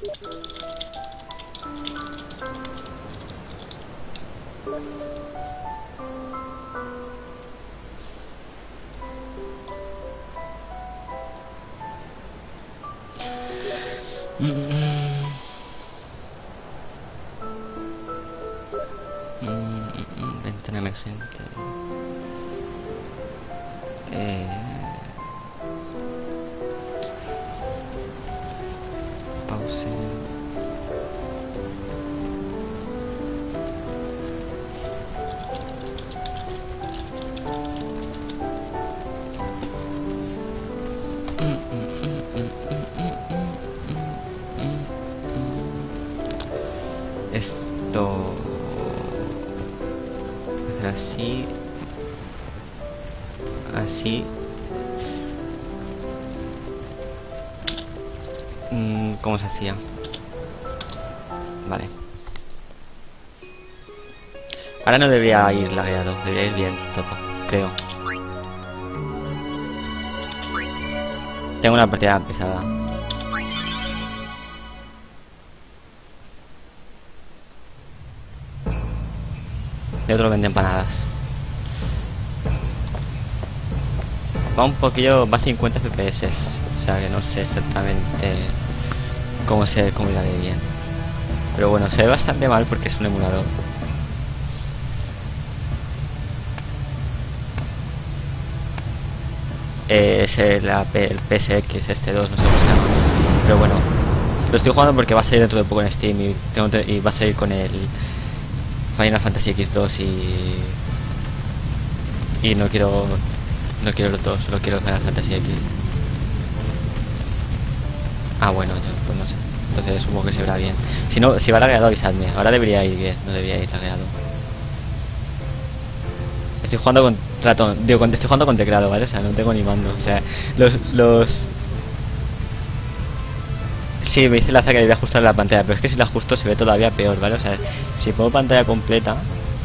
Ventana emergente. Pause. Esto es así, así. ¿Cómo se hacía? Vale. Ahora no debería ir lagueado, debería ir bien todo, creo. Tengo una partida pesada. De otro vende empanadas. Va un poquillo, va a 50 FPS. O sea que no sé exactamente cómo irá de bien. Pero bueno, se ve bastante mal porque es un emulador. Es el PSX este 2, no sé cómo se llama. Pero bueno, lo estoy jugando porque va a salir dentro de poco en Steam y va a salir con el Final Fantasy X2 y no quiero los dos, solo quiero Final Fantasy X. Ah, bueno, pues no sé. Entonces supongo que se verá bien. Si no, si va lagueado avisadme. Ahora debería ir bien, no debería ir lagueado. Estoy jugando con ratón, digo, estoy jugando con teclado, ¿vale? O sea, no tengo ni mando. O sea, Sí, me dice Laza que debería ajustar la pantalla, pero es que si la ajusto se ve todavía peor, ¿vale? O sea, si pongo pantalla completa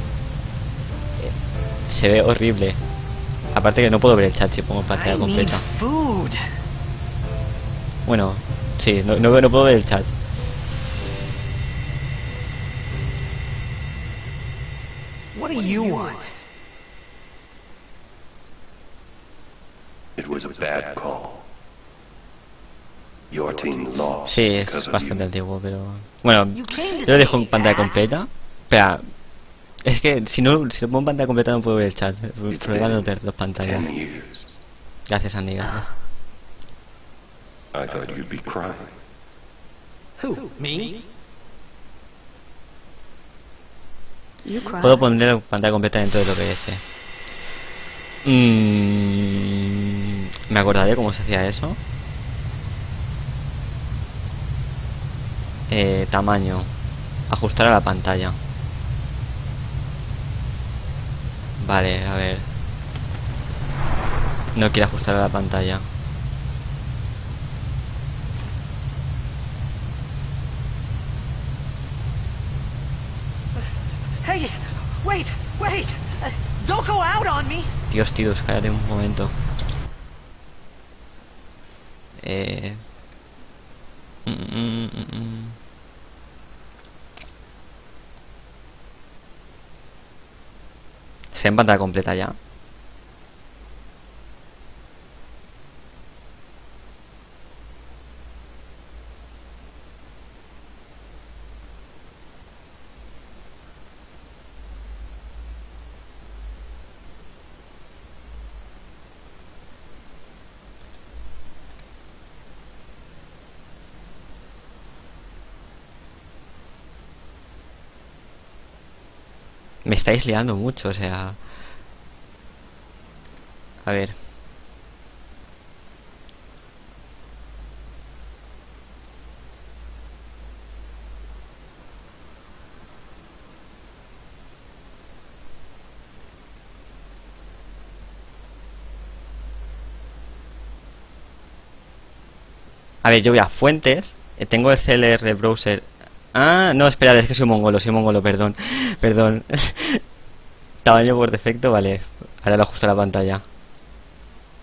se ve horrible. Aparte que no puedo ver el chat si pongo pantalla completa. Bueno, sí, no puedo ver el chat. What do you want? It was a bad call. Your team lost. Sí, es bastante antiguo, pero... Bueno, yo lo dejo en pantalla completa. Espera, es que si lo pongo en pantalla completa no puedo ver el chat. El problema de tener dos pantallas. Gracias, Andy, gracias. I thought you'd be crying. Who? Me? Puedo poner la pantalla completa dentro de lo que es. Me acordaré cómo se hacía eso. Tamaño. Ajustar a la pantalla. Vale, a ver. No quiero ajustar a la pantalla. Hey, wait! Don't go out on me. Dios, tíos, cállate un momento. ¿Se en pantalla completa ya? Me estáis liando mucho, o sea... A ver... A ver, yo voy a fuentes. Tengo el CLR browser. Ah, no, espera, es que soy mongolo, perdón. Perdón. Tamaño por defecto, vale. Ahora lo ajusto a la pantalla.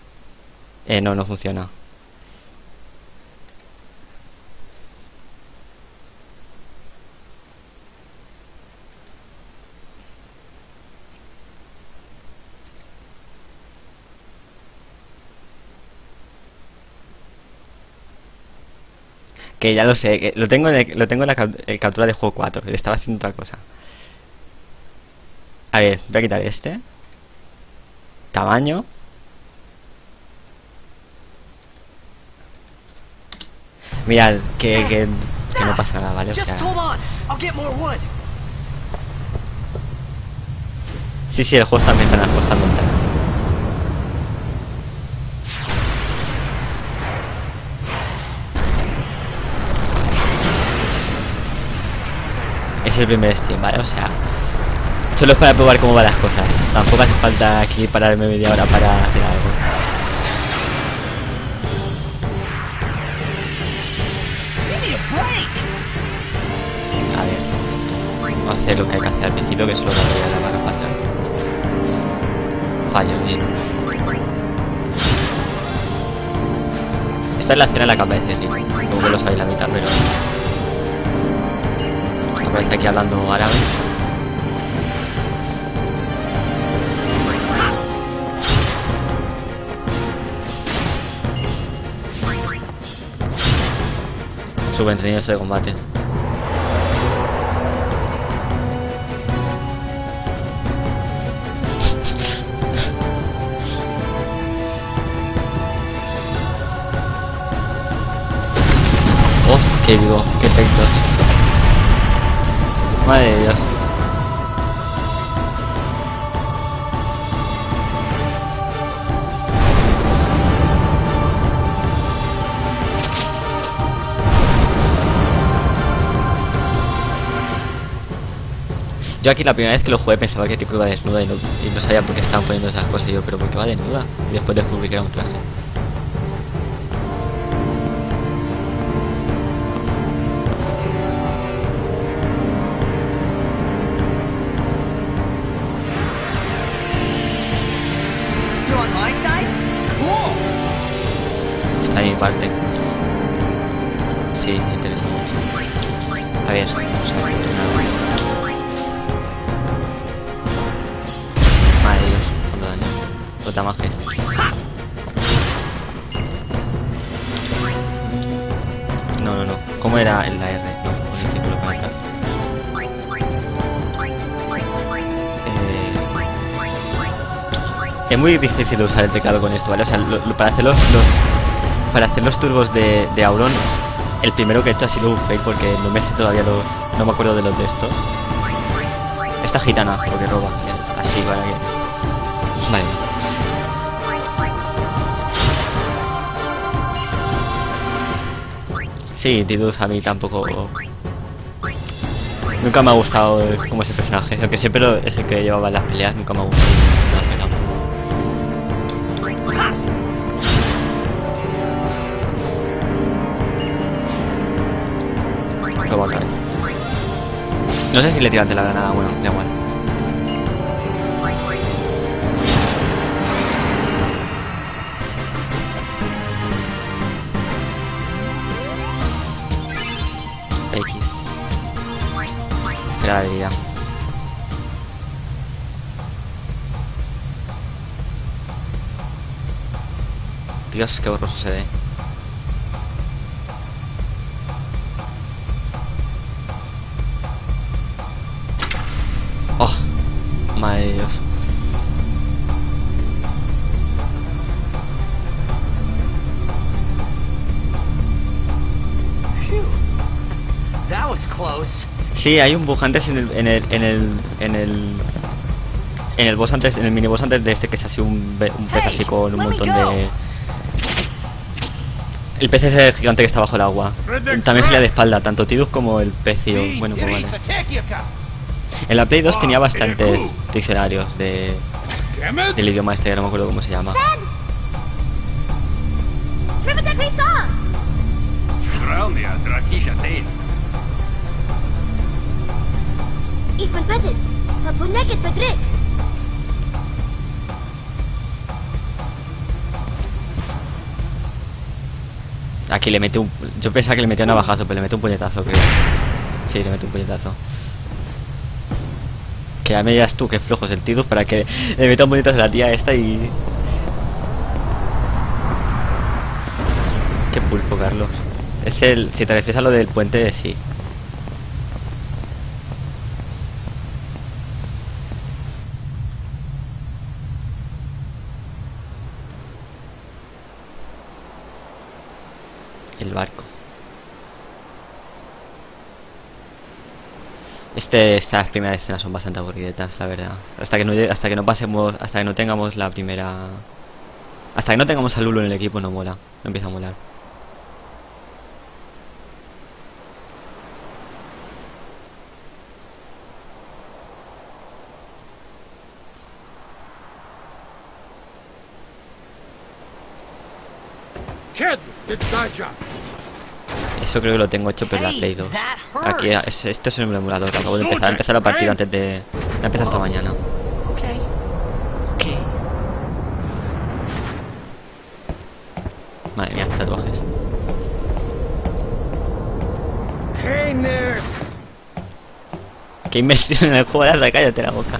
No funciona. Que ya lo sé, que lo tengo en la captura de juego 4. Le estaba haciendo otra cosa. A ver, voy a quitar este. Tamaño. Mirad, que no pasa nada, ¿vale? O sea... Sí, el juego está en ventana, el juego está en ventana. Es el primer stream, ¿vale? O sea, solo es para probar cómo van las cosas. Tampoco hace falta aquí pararme media hora para hacer algo. A ver, vamos a hacer lo que hay que hacer al principio, que es lo que voy a la barra pasar. Fallo, bien. Esta es la escena en la que aparece, sí. Como que lo sabéis la mitad, pero... aparece aquí hablando árabe. Subentretenidos de combate. Oh, qué vivo, qué efectos. Madre de Dios. Yo aquí la primera vez que lo jugué pensaba que tipo iba desnuda y no sabía por qué estaban poniendo esas cosas. Y yo, pero ¿por qué va desnuda? Y después descubrí que era un traje. Está de mi parte. Sí, me interesa mucho. A ver, vamos a ver nada más. Madre de Dios, cuánto daño. Los damajes. No. ¿Cómo era la R? No, con el círculo para atrás. Es muy difícil usar el teclado con esto, ¿vale? O sea, para hacer los turbos de Auron, el primero que he hecho ha sido un fail porque no me sé todavía no me acuerdo de los de estos. Esta gitana, porque roba. Así, para que... Vale. Sí, Tidus a mí tampoco... Nunca me ha gustado como ese personaje, aunque siempre es el que llevaba las peleas, nunca me ha gustado ese personaje tampoco. Roba otra vez. No sé si le tiraste la granada, bueno, da igual. X. Espera de vida. Dios, qué borroso se ve. Oh, madre de Dios. That was close. Sí, hay un bug antes en el boss antes, en el mini boss antes de este, que es así un pez así con un montón de... El pez ese gigante que está bajo el agua. También gira de espalda, tanto Tidus como el pez, tío. Bueno, pues vale. En la Play 2 tenía bastantes diccionarios del idioma este, que no me acuerdo cómo se llama. Aquí le mete un... Yo pensaba que le metía un navajazo, pero le mete un puñetazo, creo. Sí, le mete un puñetazo. Que ya me dirás tú que flojo es el Tidus para que le meta un puñetazo a la tía esta y... Qué pulpo, Carlos. Es el... Si te refieres a lo del puente, sí. El barco. Estas primeras escenas son bastante aburridetas, la verdad. Hasta que no pasemos, hasta que no tengamos la primera... Hasta que no tengamos a Lulu en el equipo no mola, no empieza a molar. Eso creo que lo tengo hecho, pero la Play 2. Aquí, esto es un emulador. Acabo de empezar la partida antes de... La empezar esta mañana. Ok. Madre mía, tatuajes. Qué inmersión en el juego, de cállate la boca.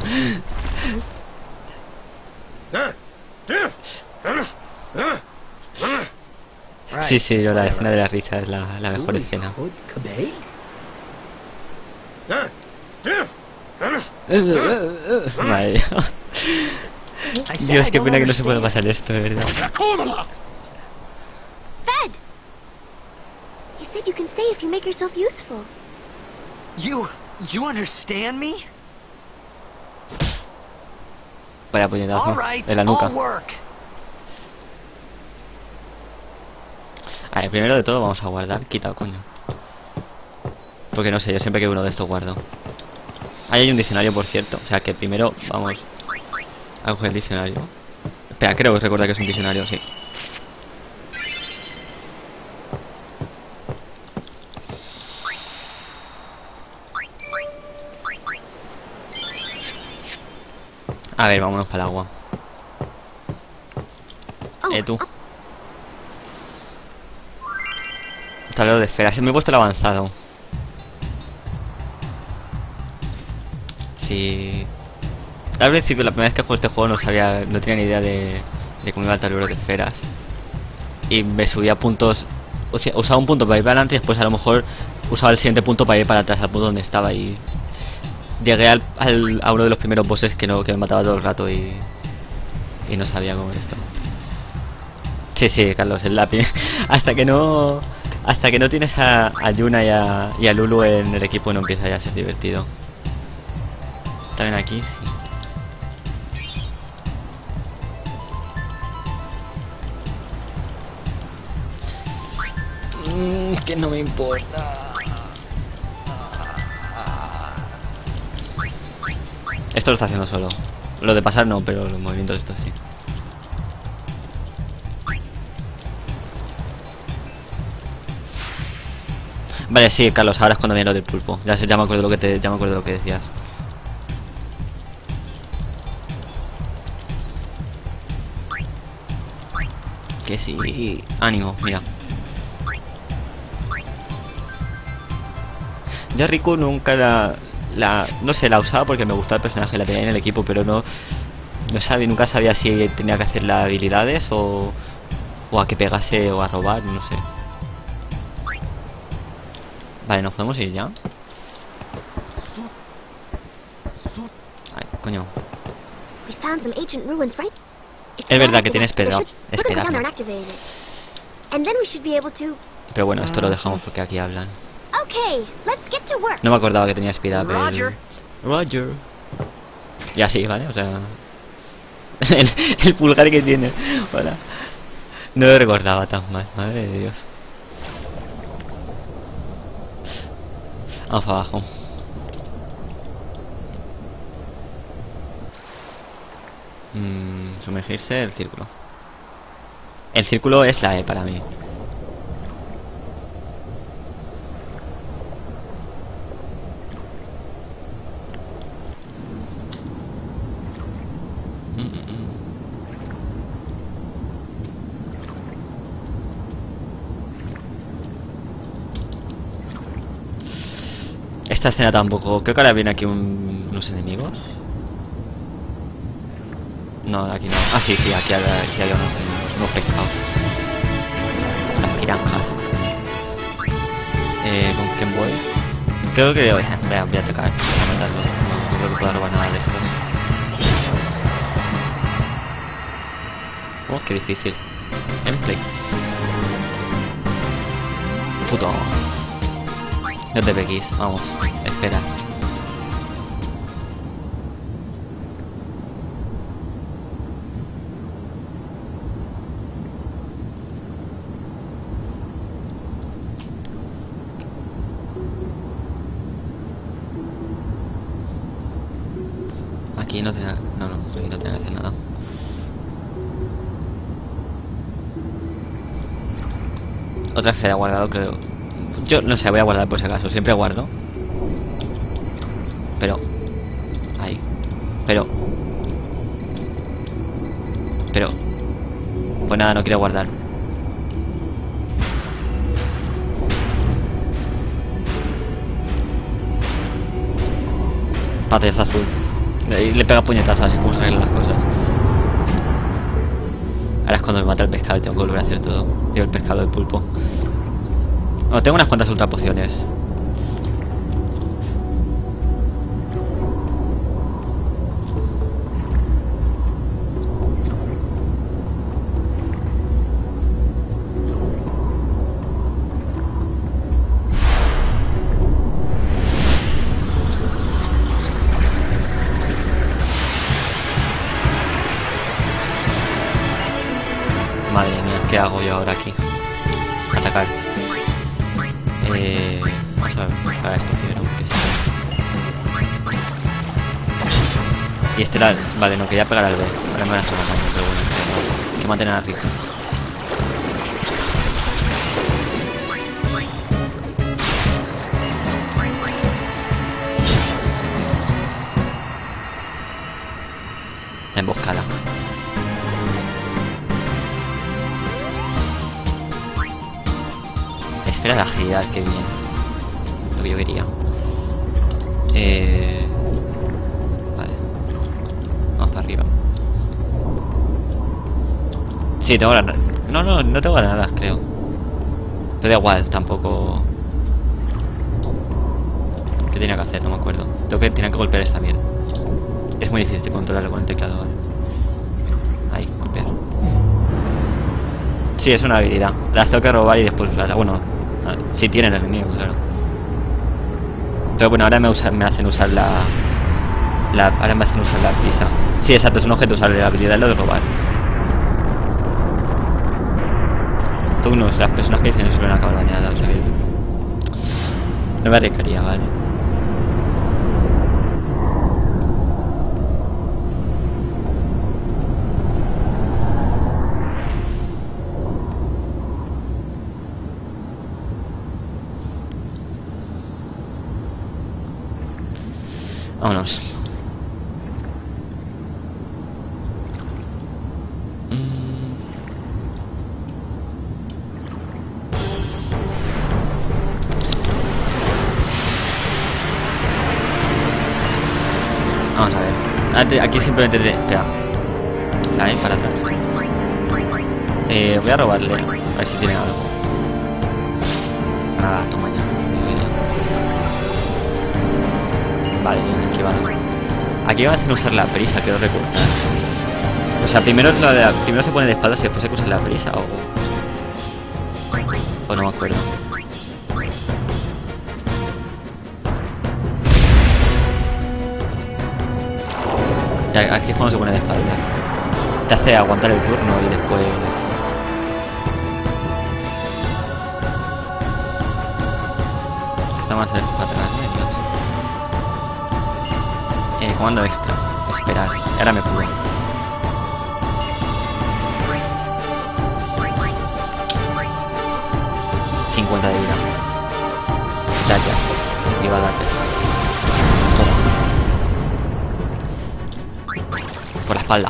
Sí, sí, yo la escena de la risa es la mejor escena. Madre mía. Dios, qué pena que no se pueda pasar esto, de verdad. Fed! He said you can stay if you make yourself useful. You understand me? Vaya puñetazo en la nuca. A ver, primero de todo vamos a guardar. Quitado, coño. Porque no sé, yo siempre que uno de estos guardo. Ahí hay un diccionario, por cierto. O sea que primero vamos a coger el diccionario. Espera, creo que recuerda que es un diccionario, sí. A ver, vámonos para el agua. Tú. Tablero de esferas. Me he puesto el avanzado. Sí. Al principio, la primera vez que jugué este juego no tenía ni idea de cómo iba el tablero de esferas. Y me subía puntos. O sea, usaba un punto para ir para adelante y después a lo mejor usaba el siguiente punto para ir para atrás, al punto donde estaba. Y llegué a uno de los primeros bosses que me mataba todo el rato y no sabía cómo esto. Sí, sí, Carlos, el lápiz. Hasta que no tienes a Yuna y a Lulu en el equipo no empieza ya a ser divertido. También aquí, sí. Que no me importa. Esto lo está haciendo solo. Lo de pasar no, pero los movimientos estos sí. Vale, sí, Carlos, ahora es cuando viene lo del pulpo. Ya me acuerdo lo que decías. Que sí. Ánimo, mira. Yo a Riku nunca no sé, la usaba porque me gustaba el personaje, la tenía en el equipo, pero nunca sabía si tenía que hacer las habilidades o a que pegase o a robar, no sé. Vale, nos podemos ir ya. Ay, coño. Es verdad que tienes espera. Pero bueno, esto lo dejamos porque aquí hablan. No me acordaba que tenía Speed Up. Roger. Y así, ¿vale? O sea... el pulgar que tiene. Hola. No lo recordaba tan mal, madre de Dios. Vamos para abajo. Sumergirse, el círculo. El círculo es la E para mí. Esta escena tampoco. Creo que ahora viene aquí unos enemigos. No, aquí no. Ah, sí, aquí había unos pescados. Las piranjas. ¿Con quién voy? Creo que voy a atacar, voy a matarlos. No creo que pueda robar nada de estos. Oh, qué difícil. Gameplay. Puto. No te pegues, vamos, espera. Aquí no tiene... No, aquí no tiene que hacer nada. Otra esfera guardado, creo. Yo no sé, voy a guardar por si acaso. Siempre guardo. Pero... Ahí. Pero... Pues nada, no quiero guardar. Pate, es azul. Le pega puñetazos así como se arreglan las cosas. Ahora es cuando me mata el pescado y tengo que volver a hacer todo. Digo, el pescado, el pulpo. Bueno, tengo unas cuantas ultra pociones. Madre mía, ¿qué hago yo ahora aquí? Atacar. Vamos a ver, para esto primero. Y este era... Vale, no quería pegar al B. Ahora me van a estar matando, pero bueno, hay que mantener a Rico. Emboscada. Esfera de agilidad, qué bien. Lo que yo quería. Vale. Vamos para arriba. Sí, tengo granadas. No tengo granadas, creo. Pero da igual, tampoco. ¿Qué tenía que hacer? No me acuerdo. Tenía que golpear esta mierda. Es muy difícil controlarlo con el teclado, ¿vale? Ahí, golpear. Sí, es una habilidad. Las tengo que robar y después usarla. Bueno, si tienen el enemigo, claro. Pero bueno, ahora me hacen usar ahora me hacen usar la prisa. Sí, exacto, es un objeto usar la habilidad, lo de robar. Turnos, las personas que dicen eso suelen acabar dañadas, o sea que... No me arriesgaría, ¿vale? Vámonos. Vamos a ver. Aquí simplemente espera. Ahí para atrás. Voy a robarle. A ver si tiene algo. Nada, toma ya. Vale, bien, esquivado. Aquí me hacen usar la prisa, quiero recordar. O sea, primero se pone de espaldas y después hay que usar la prisa, o no me acuerdo. Ya, aquí es cuando se pone de espaldas. Te hace aguantar el turno y después... Está más lejos para atrás, comando extra. Esperar. Ahora me curo. ...50 de vida. Dachas. Viva Dachas. Por la espalda.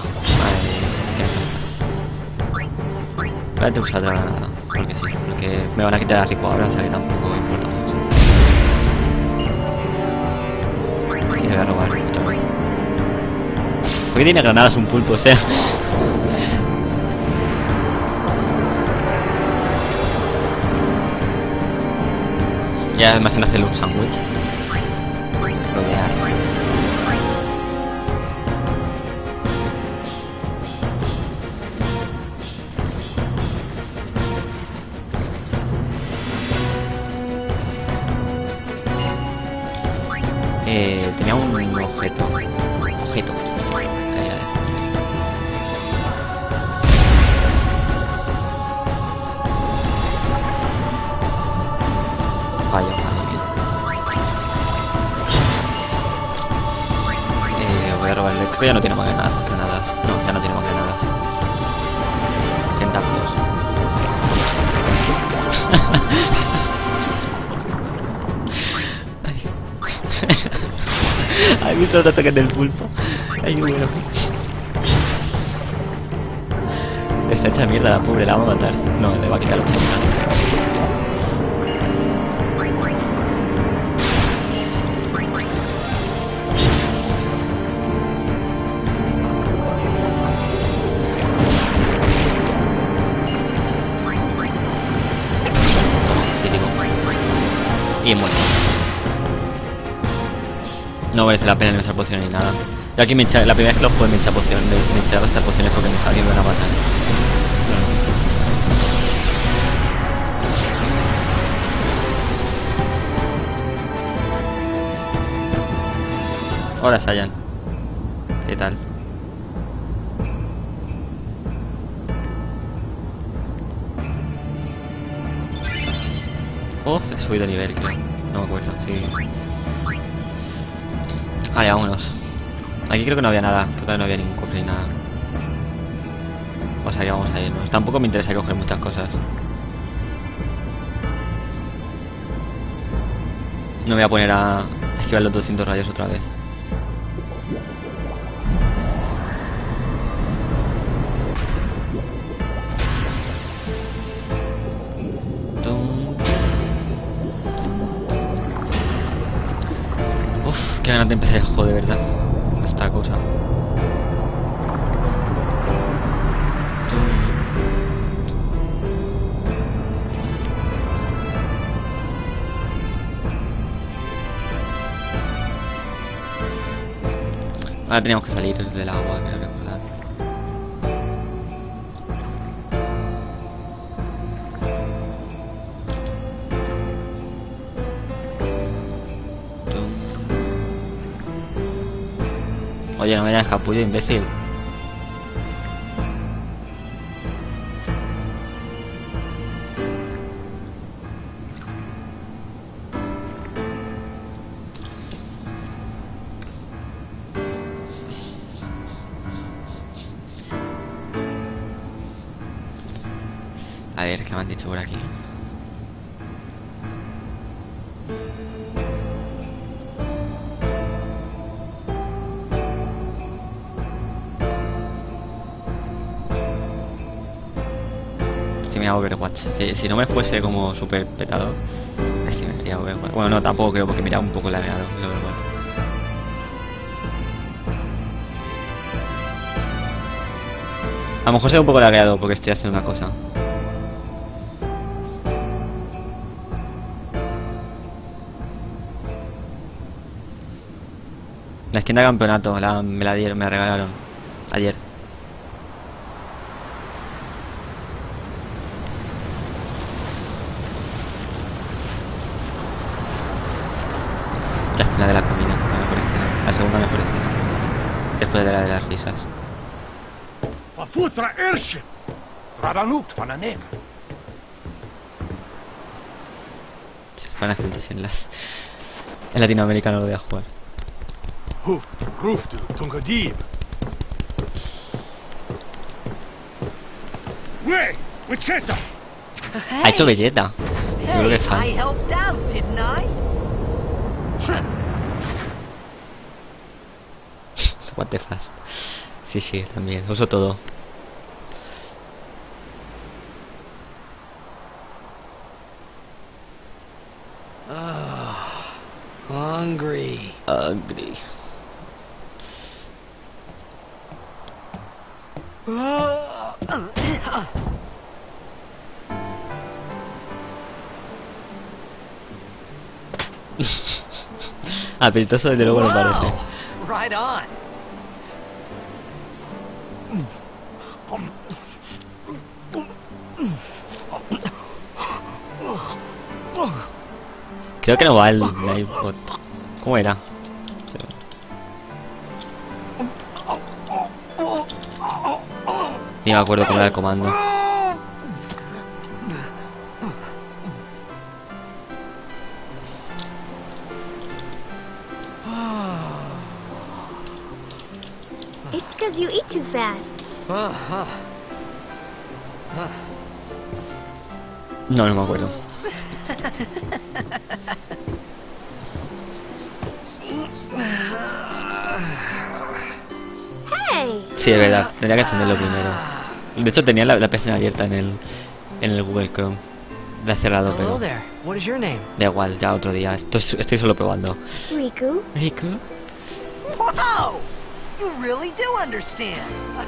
Voy a usar otra granada. Porque sí. Porque me van a quitar a Rico ahora. O sea que tampoco importa mucho. Y le voy a robar otra vez. ¿Por qué tiene granadas un pulpo? O sea... Ya me hacen hacer un sándwich. Rodear. Tenía un objeto. Ahí, ahí. Fallo. Voy a robarle. Creo que ya no tiene más granadas. No, ya no tiene más granadas. Tentáculos. ¿Has visto los ataques del pulpo? Ay, bueno. Está hecha mierda la pobre, la vamos a matar. No, le va a quitar los chapitas. Y muerto. No merece la pena ni echar pociones ni nada. Yo aquí la primera vez que los juego me echa pociones, me echaba estas pociones porque me sabía que me iban a matar. Hola Sayan. ¿Qué tal? Oh, he subido de nivel, creo. No me acuerdo, sí. Ah, ya, vámonos. Aquí creo que no había nada. Creo que no había ningún cofre ni nada. O sea que vamos a irnos. Tampoco me interesa coger muchas cosas. No me voy a poner a esquivar los 200 rayos otra vez. Uf, qué ganas de empezar el juego de verdad. Esta cosa. Ahora teníamos que salir del agua, creo recordar. Oye, no me vayas capullo, imbécil. A ver, ¿qué me han dicho por aquí? Si me hago Overwatch. Si no me fuese como súper petado, así me haría Overwatch. Bueno, no, tampoco creo porque me iría un poco lagueado el Overwatch. A lo mejor sea un poco lagueado porque estoy haciendo una cosa. La skin de campeonato me la dieron, me la regalaron ayer. La escena de la comida, la mejor escena. La segunda mejor escena. Después de la de las risas. Van a juntas en las... En Latinoamérica no lo voy a jugar. Ha hecho Vegeta. Seguro que es fan. What the fuck. Sí, sí, también. Uso todo. Hungry. Hungry. Apetitoso desde luego no parece. Whoa, right on. Creo que no va el iPod. ¿Cómo era? Ni me acuerdo cómo era el comando. It's because you eat too fast. No, no me acuerdo. Hey! Sí, es verdad, tendría que encenderlo primero. De hecho tenía la pestaña abierta en el Google Chrome. La he cerrado, Hello pero there. What is your name? da igual, ya otro día. Estoy solo probando. Riku? Riku. Wow! You really do understand.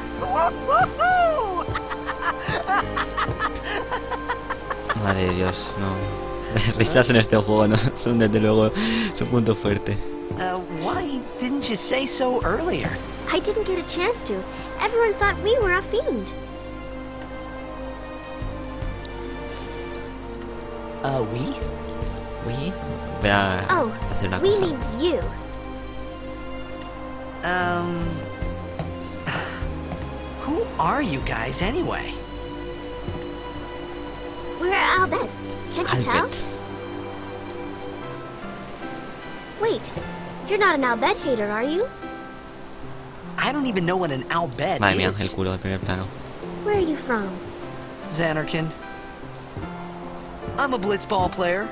Madre de Dios, no. Las risas en este juego no son desde luego su punto fuerte. Why didn't you say so earlier? I didn't get a chance to. Everyone thought we were a fiend. We? Uy, voy a Oh, hacer una we cosa. means you. Who are you guys anyway? We're Albed. Can't you tell? Albert. Wait, you're not an Albed hater, are you? I don't even know what an Albed Madre mía, el is. culo del primer plano. Where are you from? Xanarkin. I'm a blitzball player.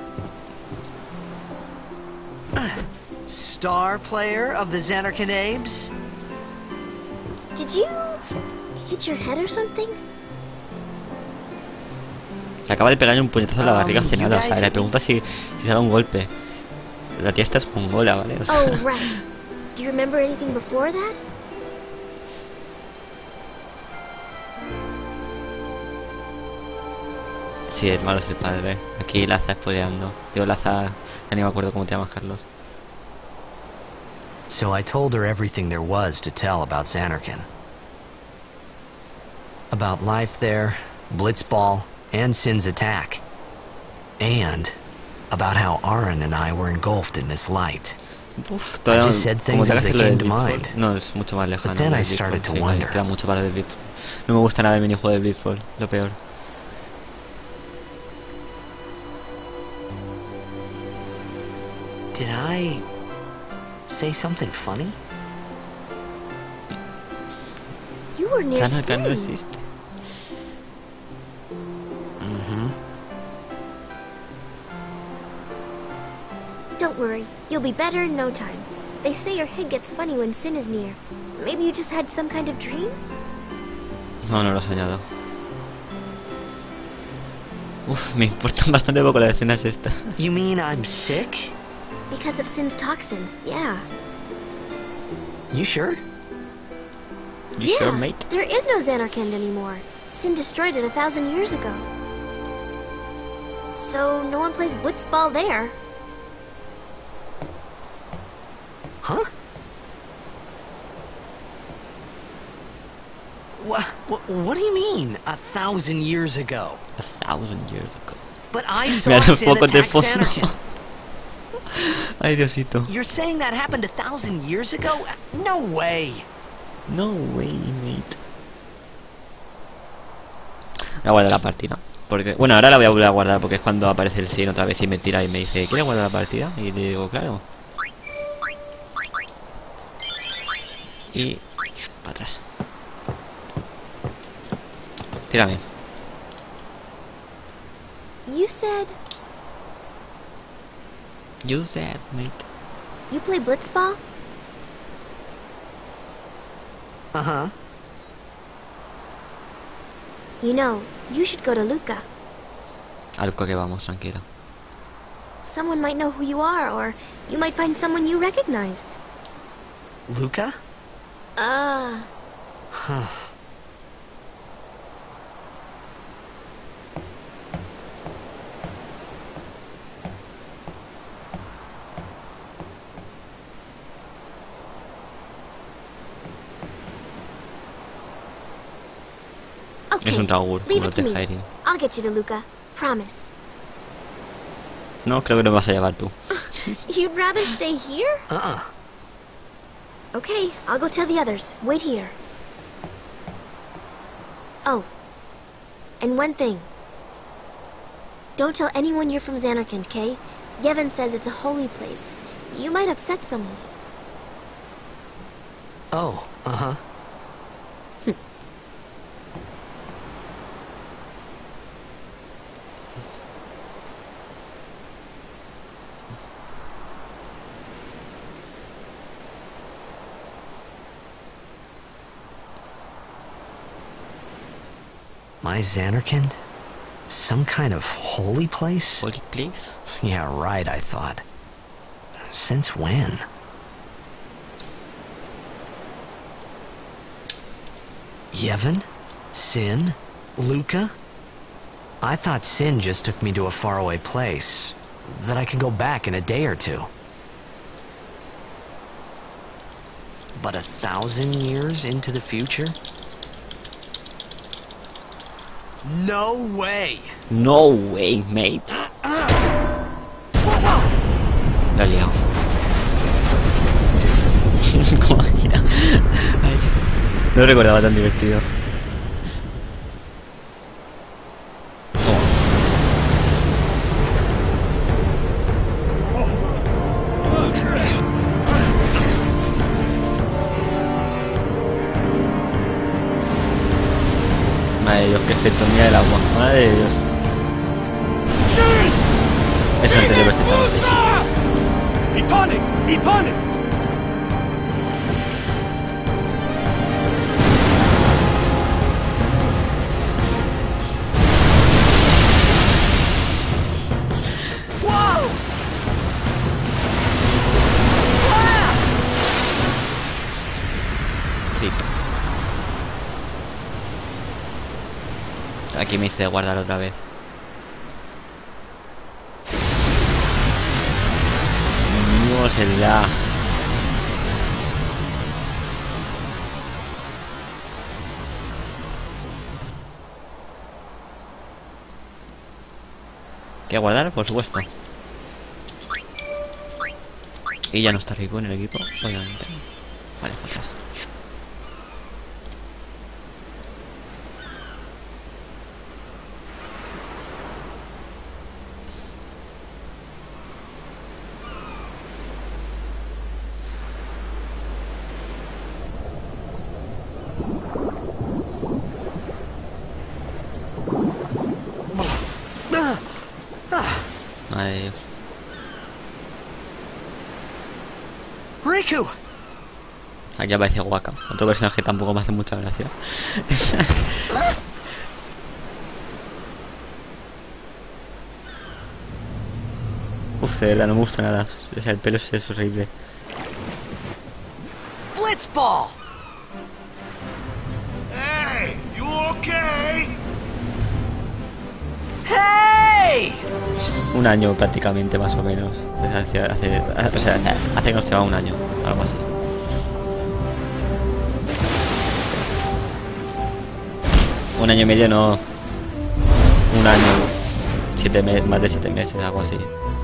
Star player of the Xanarkin Abes. Did you hit your head or something? Le acaba de pegarle un puñetazo en la barriga hace you nada. O sea, guys- le pregunta si se ha dado un golpe. La tía esta es mongola, ¿vale? O sea, Oh, right. Do you remember anything before that? sí, el malo es el padre. Aquí la está spoileando. Yo ya ni me acuerdo cómo te llamas, Carlos. So I told her everything there was to tell about Xanarkin. About life there, Blitzball, and Sin's attack. And about how Aaron and I were engulfed in this light. Uf, todavía just said como things te as hagas they lo del came to Blitzball. mind. No, es mucho más lejano. But then lo I del started Blitzball, to sí, wonder. queda mucho para el Blitzball. No me gusta nada el minijuego del Blitzball, lo peor. Did I say something funny? You were near Xanarkin no Sin. existe. Don't worry, you'll be better in no time. They say your head gets funny when Sin is near. Maybe you just had some kind of dream? No, no lo he soñado. Uf, me importan bastante poco las escenas estas. You mean I'm sick? Because of Sin's toxin, yeah. You sure? You Yeah, sure, mate? there is no Xanarkand anymore. Sin destroyed it 1,000 years ago. So no one plays blitzball there. Huh? What do you mean, 1,000 years ago? 1,000 years ago. But I Me saw da un Sin poco de attack fondo. Xanarkin. Ay, Diosito. You're saying that happened 1,000 years ago? No way. No way, mate. Voy a guardar la partida. Porque, bueno, ahora la voy a volver a guardar porque es cuando aparece el Sin otra vez y me tira y me dice, ¿quieres guardar la partida? Y le digo, claro. Y para atrás. Tírame. You said You said, mate. you play blitzball? Uh-huh. You know, you should go to Luca. Al que vamos, tranquilo. Someone might know who you are, or you might find someone you recognize. Luca? Es un Draugr, leave como it to te me. Jairi. I'll get you to Luca. Promise. No, creo que lo vas a llevar tú. You'd rather stay here? Okay, I'll go tell the others. Wait here. Oh. And one thing. Don't tell anyone you're from Zanarkand, okay? Yevon says it's a holy place. You might upset someone. Oh, uh-huh. My Zanarkand? Some kind of holy place? Holy place? Yeah, right, I thought. Since when? Yevon? Sin? Luca? I thought Sin just took me to a faraway place, that I could go back in a day or two. But 1,000 years into the future? No way! No way, mate. Lo he liado. ¿Cómo gira? Ay, no recordaba tan divertido. Madre de Dios, qué efecto mira el agua. Madre de Dios. Eso entendió perfectamente, sí. Eat tonic! Eat tonic! Sí. Aquí me hice guardar otra vez. Dios, el lag. ¿Qué guardar? Por supuesto. Y ya no está Rico en el equipo, obviamente. Vale, pues. Madre de Dios. Riku! Aquí aparece Waka, otro personaje que tampoco me hace mucha gracia. Uf, de verdad no me gusta nada. O sea, el pelo es horrible. Blitzball! Hey, you okay? Hey! Un año prácticamente, más o menos. O sea, hace que nos lleva un año, algo así. Un año y medio no. Un año, 7 meses, más de 7 meses, algo así.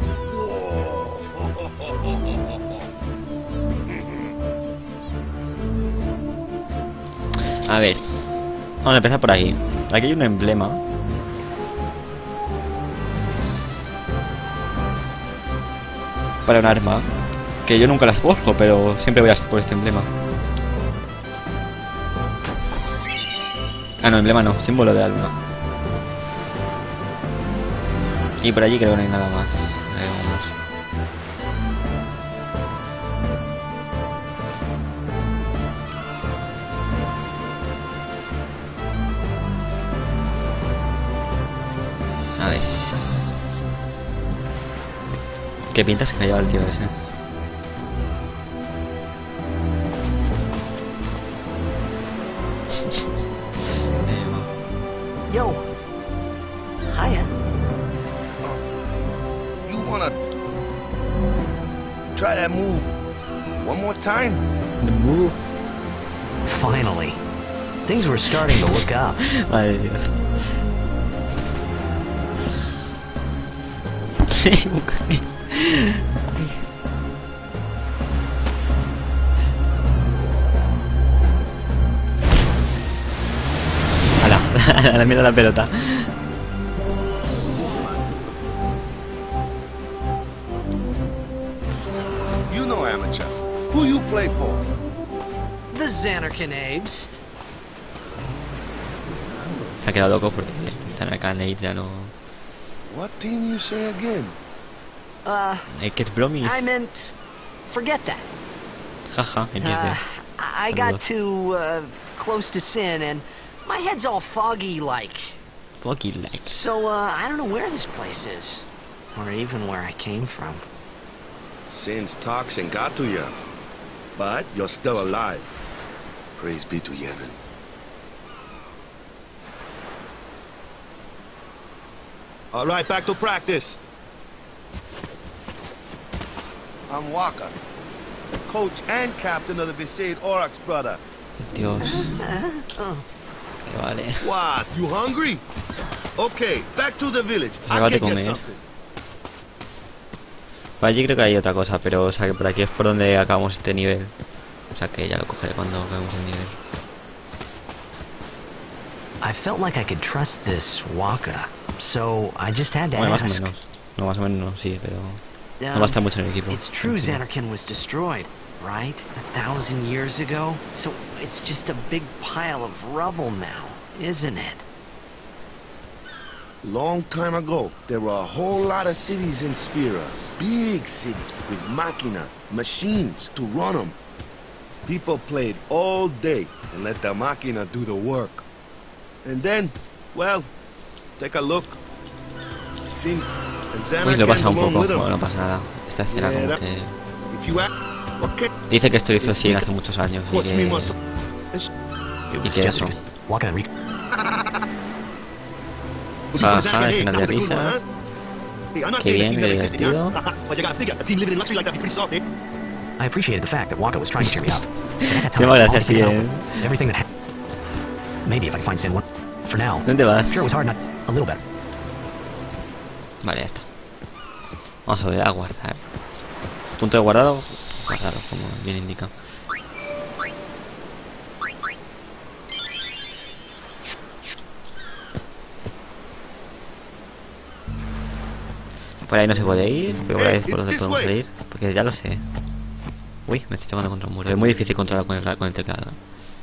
A ver, vamos a empezar por aquí. Aquí hay un emblema. Para un arma. Que yo nunca las cojo, pero siempre voy a por este emblema. Ah, no, emblema no, símbolo de la luna. Y por allí creo que no hay nada más. Vamos. A ver. ¿Qué pintas que me lleva el tío ese? Yo. Hiya. You wanna try that move one more time? The move. Finally. Things were starting to look up. Madre de Dios. Sí, mujer. Ala, mira la pelota. You know amateur. Who you play for? The Xanarkin Abes. Se ha quedado loco porque está en el carnet ya no. What team you say again? Que es bromis. I meant, forget that. Jaja, XD. I got too close to Sin, and my head's all foggy like. Foggy like. So I don't know where this place is, or even where I came from. Sin's toxin got to you, but you're still alive. Praise be to Yevon. All right, back to practice. I'm Waka, coach and captain of the Besaid Aurochs, brother. Dios. Que vale. What? You hungry? Okay, back to the village. I'll Acabas de get you comer. something. Por allí creo que hay otra cosa, pero o sea que por aquí es por donde acabamos este nivel. O sea que ya lo cogeré cuando acabemos el nivel. I felt like I could trust this Waka, so I just had to Bueno, más o ask. menos. No, más o menos no, sí, pero no va a estar mucho en el equipo. It's true Xanarkin was destroyed, right? 1,000 years ago? So it's just a big pile of rubble now, isn't it? Long time ago, there were a whole lot of cities in Spira. Big cities with machina, machines to run them. People played all day and let the machina do the work. And then, well, take a look. Sin and Uy, lo pasa un along poco, with them. bueno, no pasa nada. Esta escena como que... If you act, okay. Dice que esto lo hizo así hace muchos años y What's me que... muscle? Y que eso. Waka and Rico. Jaja, escena de risa. Qué bien, qué divertido. I appreciated the fact that Waka was trying to cheer me up. But at that Qué time, mala all I gracia, could sí, think about everything that happened. Maybe if I can find Sin one. For now, ¿Dónde vas? sure it was hard not a little better. Vale, ya está. Vamos a volver a guardar. Punto de guardado. Guardado, como bien indica. Por ahí no se puede ir, pero por ahí es por donde podemos ir. Porque ya lo sé. Uy, me estoy chocando contra un muro. Es muy difícil controlar con el teclado.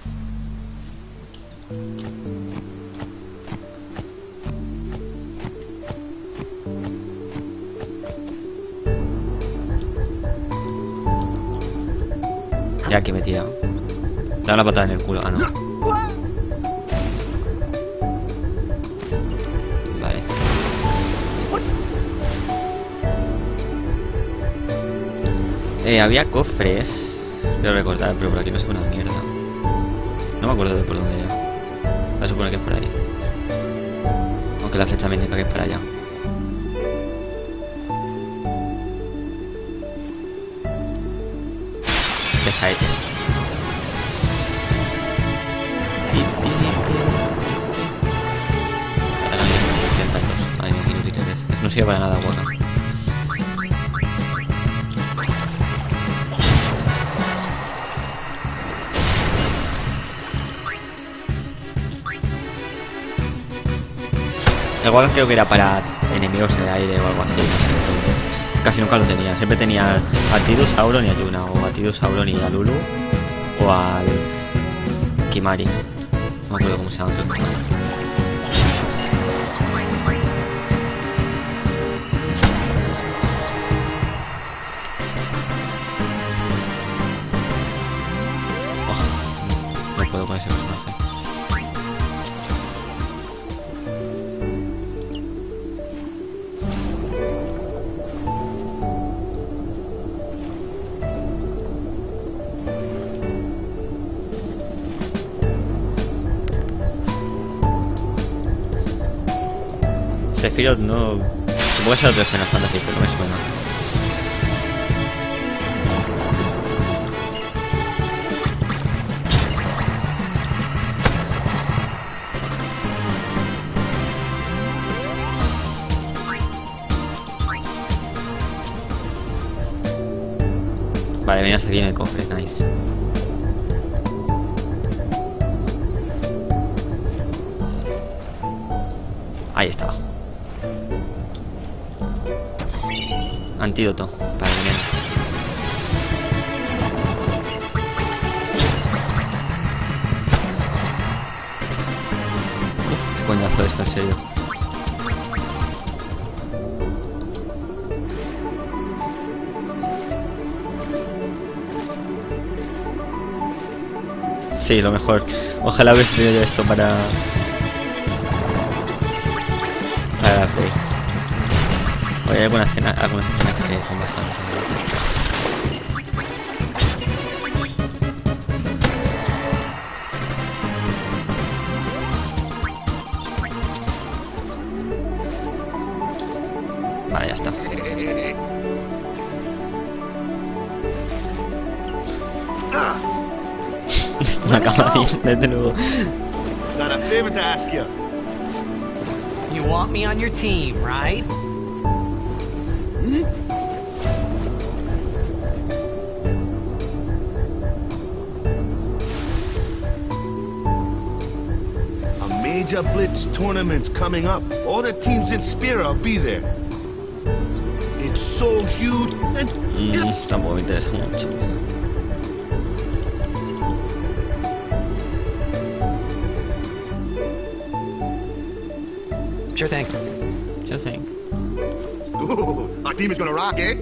Ya aquí me he tirado. Da una patada en el culo. Ah, no. Vale. Había cofres. Quiero recordar, pero por aquí no se pone una mierda. No me acuerdo de por dónde era. Voy a suponer que es por ahí. Aunque la flecha me indica que es para allá. Pesaetes. Madre mía, qué inútiles es. Eso no sirve para nada, Waka. El Waka creo que era para enemigos en el aire o algo así. Casi nunca lo tenía. Siempre tenía a Tidus, Sauron y a Yuna. O a Tidus, Sauron y a Lulu. O al Kimari. No me acuerdo cómo se llama, creo que Kimari. Oh, no puedo con ese personaje. Sephiroth no... Supongo que será otro Final Fantasy, pero no me suena. Vale, venía aquí en el cofre, nice. Ahí está. Antídoto para el veneno. Uf, qué coñazo esto, en serio. Sí, lo mejor. Ojalá hubiese tenido yo esto para la Play. Hoy hay algunas escenas que son bastante. Vale, ya está. Esto no acaba bien, desde luego. Got a favor to ask you. You want me on your team, right? A major blitz tournament's coming up. All the teams in Spira will be there. It's so huge and Tampoco me interesa mucho. Sure thing. Yo sé. ooh, our team is gonna rock, eh?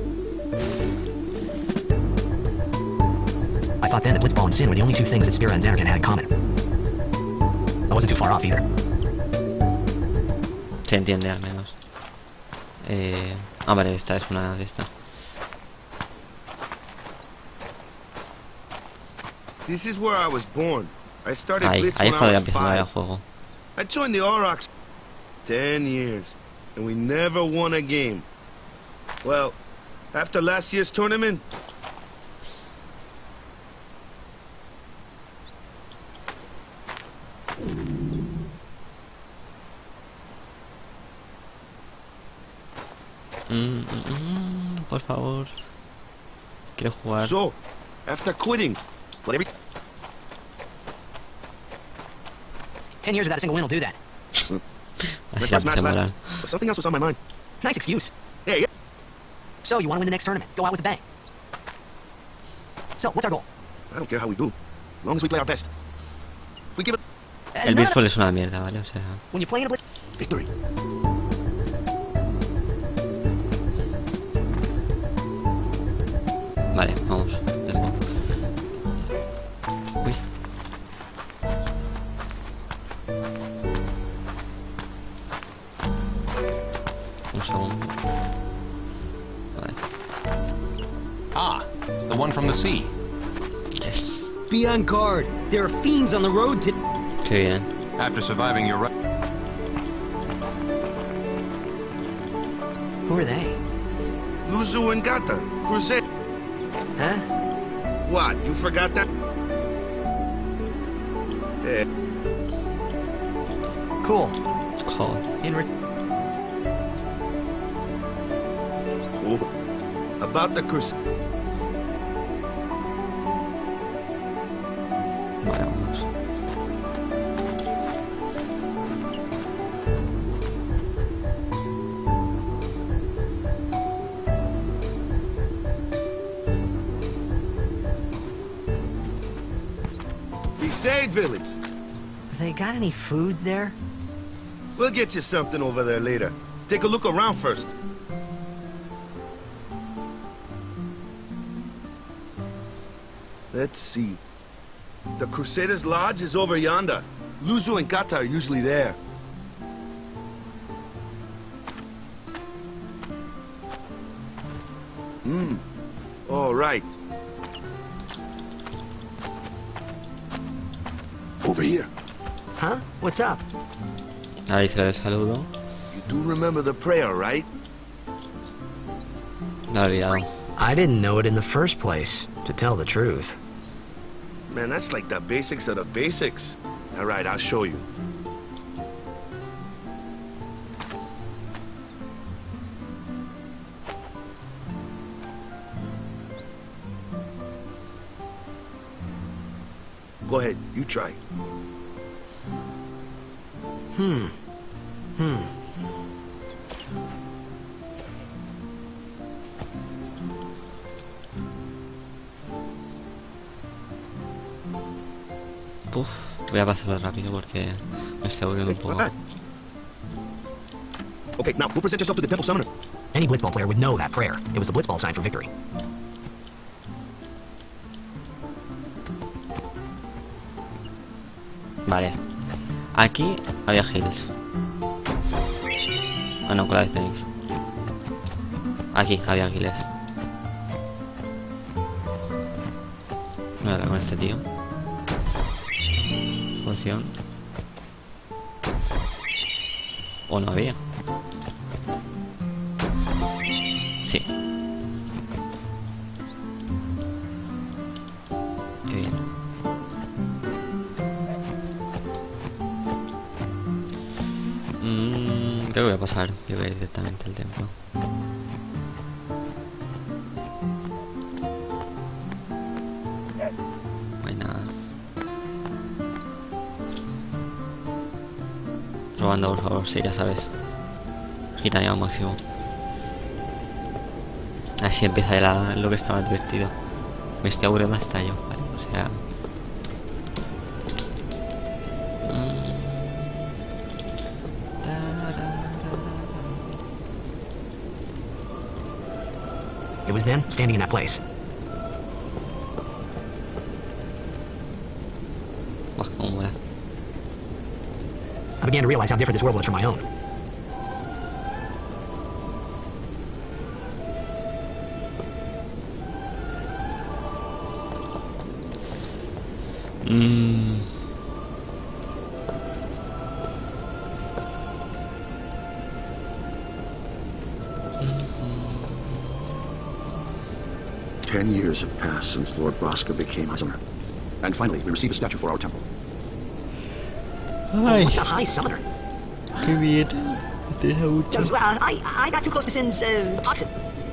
I thought then that Blitzball and Sin were the only two things that Spira and Xanarkand had in common. I wasn't too far off either. Se entiende al menos. Vale, esta es una de estas. This is where I was born. I started Ahí Blitz es when I cuando ya was empieza el 5. juego. I joined the Aurochs 10 years, and we never won a game. Well, after last year's tournament, Por favor. Quiero jugar. so, after quitting, but every 10 years without a single win will do that. Así first la match puse last, moral. but something else was on my mind. Nice excuse. Hey, yeah. So, you want to win the next tournament. Go out with a bang. So, what's our goal? I don't care how we do, as long as we play our best. If we give it El béisbol es una mierda, ¿vale? O sea, When you play in a blitz... victory. vale, vamos. Let's go. Uy. Un segundo. Vale. Ah, the one from the sea. Yes. Be on guard. There are fiends on the road to... Qué bien. After surviving your... Who are they? Luzu and Gata, Crusade. Huh? What, you forgot that? Yeah. Cool. Joder. Cool. About the Crusade. Vale, vamos. Crusade Village. They got any food there? We'll get you something over there later. Take a look around first. Let's see. The Crusaders' Lodge is over yonder. Luzu and Gata are usually there. All right. Over here. Huh? What's up? Ahora hice el saludo. You do remember the prayer, right? No he olvidado. I didn't know it in the first place, to tell the truth. Man, that's like the basics of the basics. All right, I'll show you. Go ahead, you try. Uf, voy a pasarlo rápido porque me estoy aburriendo un poco. Okay, now go present yourself to the temple summoner. Any Blitzball player would know that prayer. It was the Blitzball sign for victory. Vale. Aquí había heals. Ah, no, con la de Phoenix. Aquí había heals. Voy a hablar con este tío. Poción. O no había. Sí. Qué bien. Creo que voy a pasar. Yo voy a ir directamente al templo. Buenas. Robando, por favor, sí, ya sabes. Gitania al máximo. Así empieza lo que estaba divertido. Me estoy aburriendo hasta yo, ¿vale? O sea... It was then, standing in that place. Buah, cómo mola. I began to realize how different this world was from my own. Mmm... 10 years have passed since Lord Braska became a summoner. And finally, we receive a statue for our temple. Ay, What's a high summoner? qué bien. Te deja mucho. I got too close to Sin's toxin.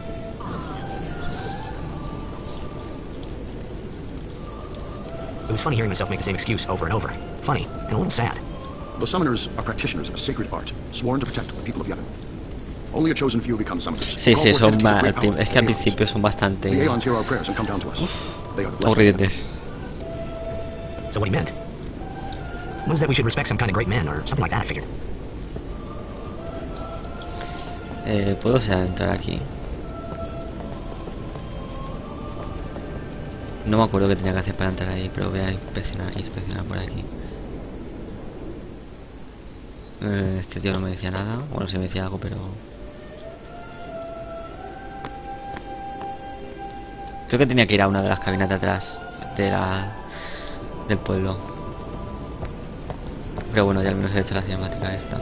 It was funny hearing myself make the same excuse over and over. Funny, and a little sad. The summoners are practitioners of a sacred art, sworn to protect the people of Yevon. Only a chosen few become summoners. Sí, sí, son Es que al principio son bastante aburridos. So what he meant was that we should respect some kind of great men or something like that, I figured. ¿Puedo entrar aquí? No me acuerdo qué tenía que hacer para entrar ahí, pero voy a inspeccionar por aquí. Este tío no me decía nada. Bueno, sí me decía algo, pero... Creo que tenía que ir a una de las cabinas de atrás del pueblo. Pero bueno, ya al menos he hecho la cinemática esta.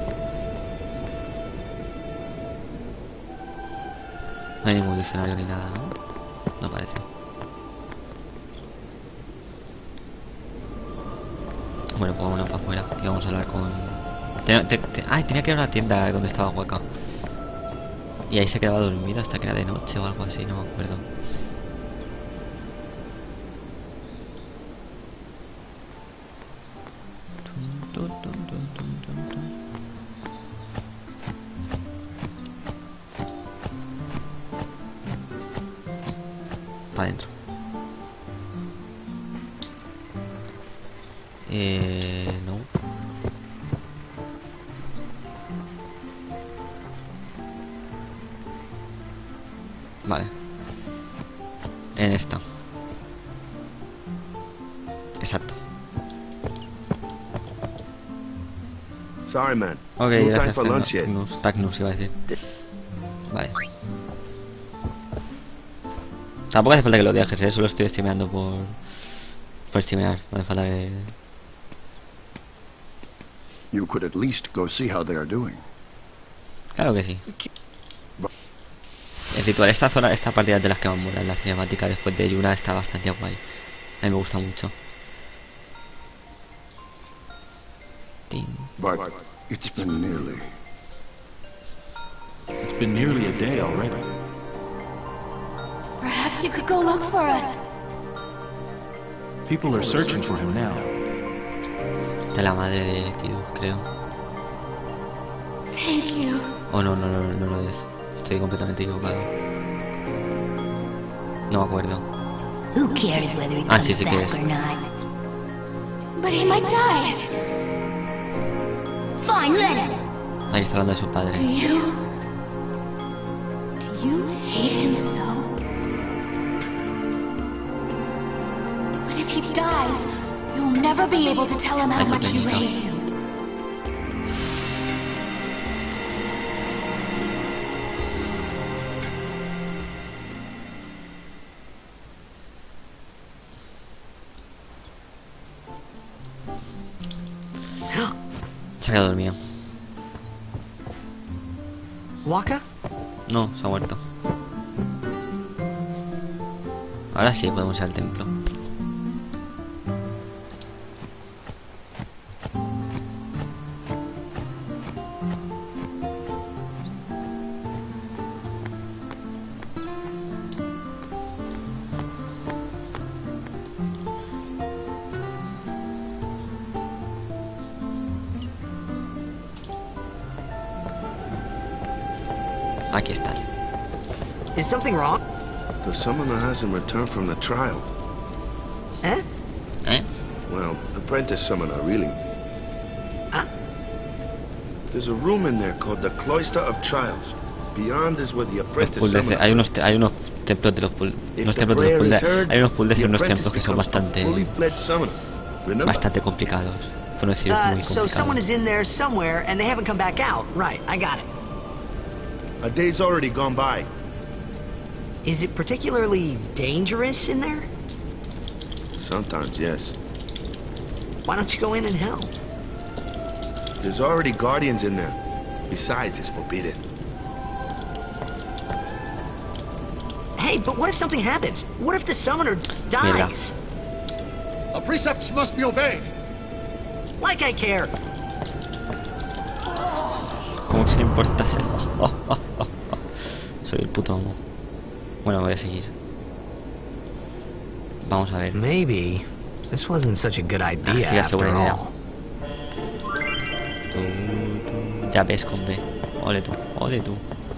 No hay ningún diccionario ni nada, ¿no? No parece. Bueno, pues vámonos para afuera y vamos a hablar con... Ay, tenía que ir a una tienda donde estaba Hueca. Y ahí se quedaba dormido hasta que era de noche o algo así, no me acuerdo. Para adentro. No. Vale. En esta. Exacto. Sorry, man. Ok, No time gracias. for lunch yet. Tagnus iba a decir. Vale. Tampoco hace falta que lo dejes, solo estoy streameando por streamear. No hace falta que... You could at least go see how they are doing. Claro que sí. El ritual, esta partida de las que más mola, la cinemática después de Yuna está bastante guay. A mí me gusta mucho. But it's been nearly a day already. Perhaps you could go look for us. People are searching for him now. Está la madre de Tío, creo. Thank you. Oh, no lo es. Estoy completamente equivocado. No me acuerdo. Who cares whether he Ah, comes sí que back es. or not? But he might die. Fine, let him. Ahí está hablando de su padre. Do you hate him so? But if he dies, you'll never be able to tell him how much you hate him. Se ha quedado dormido. Waka? No, se ha muerto. Ahora sí podemos ir al templo. Aquí están. Is something wrong? The summoner hasn't returned from the trial. Eh? ¿Eh? Well, apprentice summoner, really. Huh? There's a room in there called the Cloister of Trials. Beyond is where the apprentice summoner... Hay unos templos de los hay unos puzzles y unos templos que son bastante complicados. Por no decir muy So someone complicados. is in there somewhere and they haven't come back out. Right, I got it. A day's already gone by. Is it particularly dangerous in there? Sometimes, yes. Why don't you go in and help? There's already guardians in there. Besides, it's forbidden. Hey, but what if something happens? What if the summoner dies? Our precepts must be obeyed. Like I care. ¿Cómo se importase? Soy el puto amo. Bueno, voy a seguir. Vamos a ver. Maybe this wasn't such a good idea sí, after buena idea. all. Tú. Ya ves con B. Ole tú, ole tú.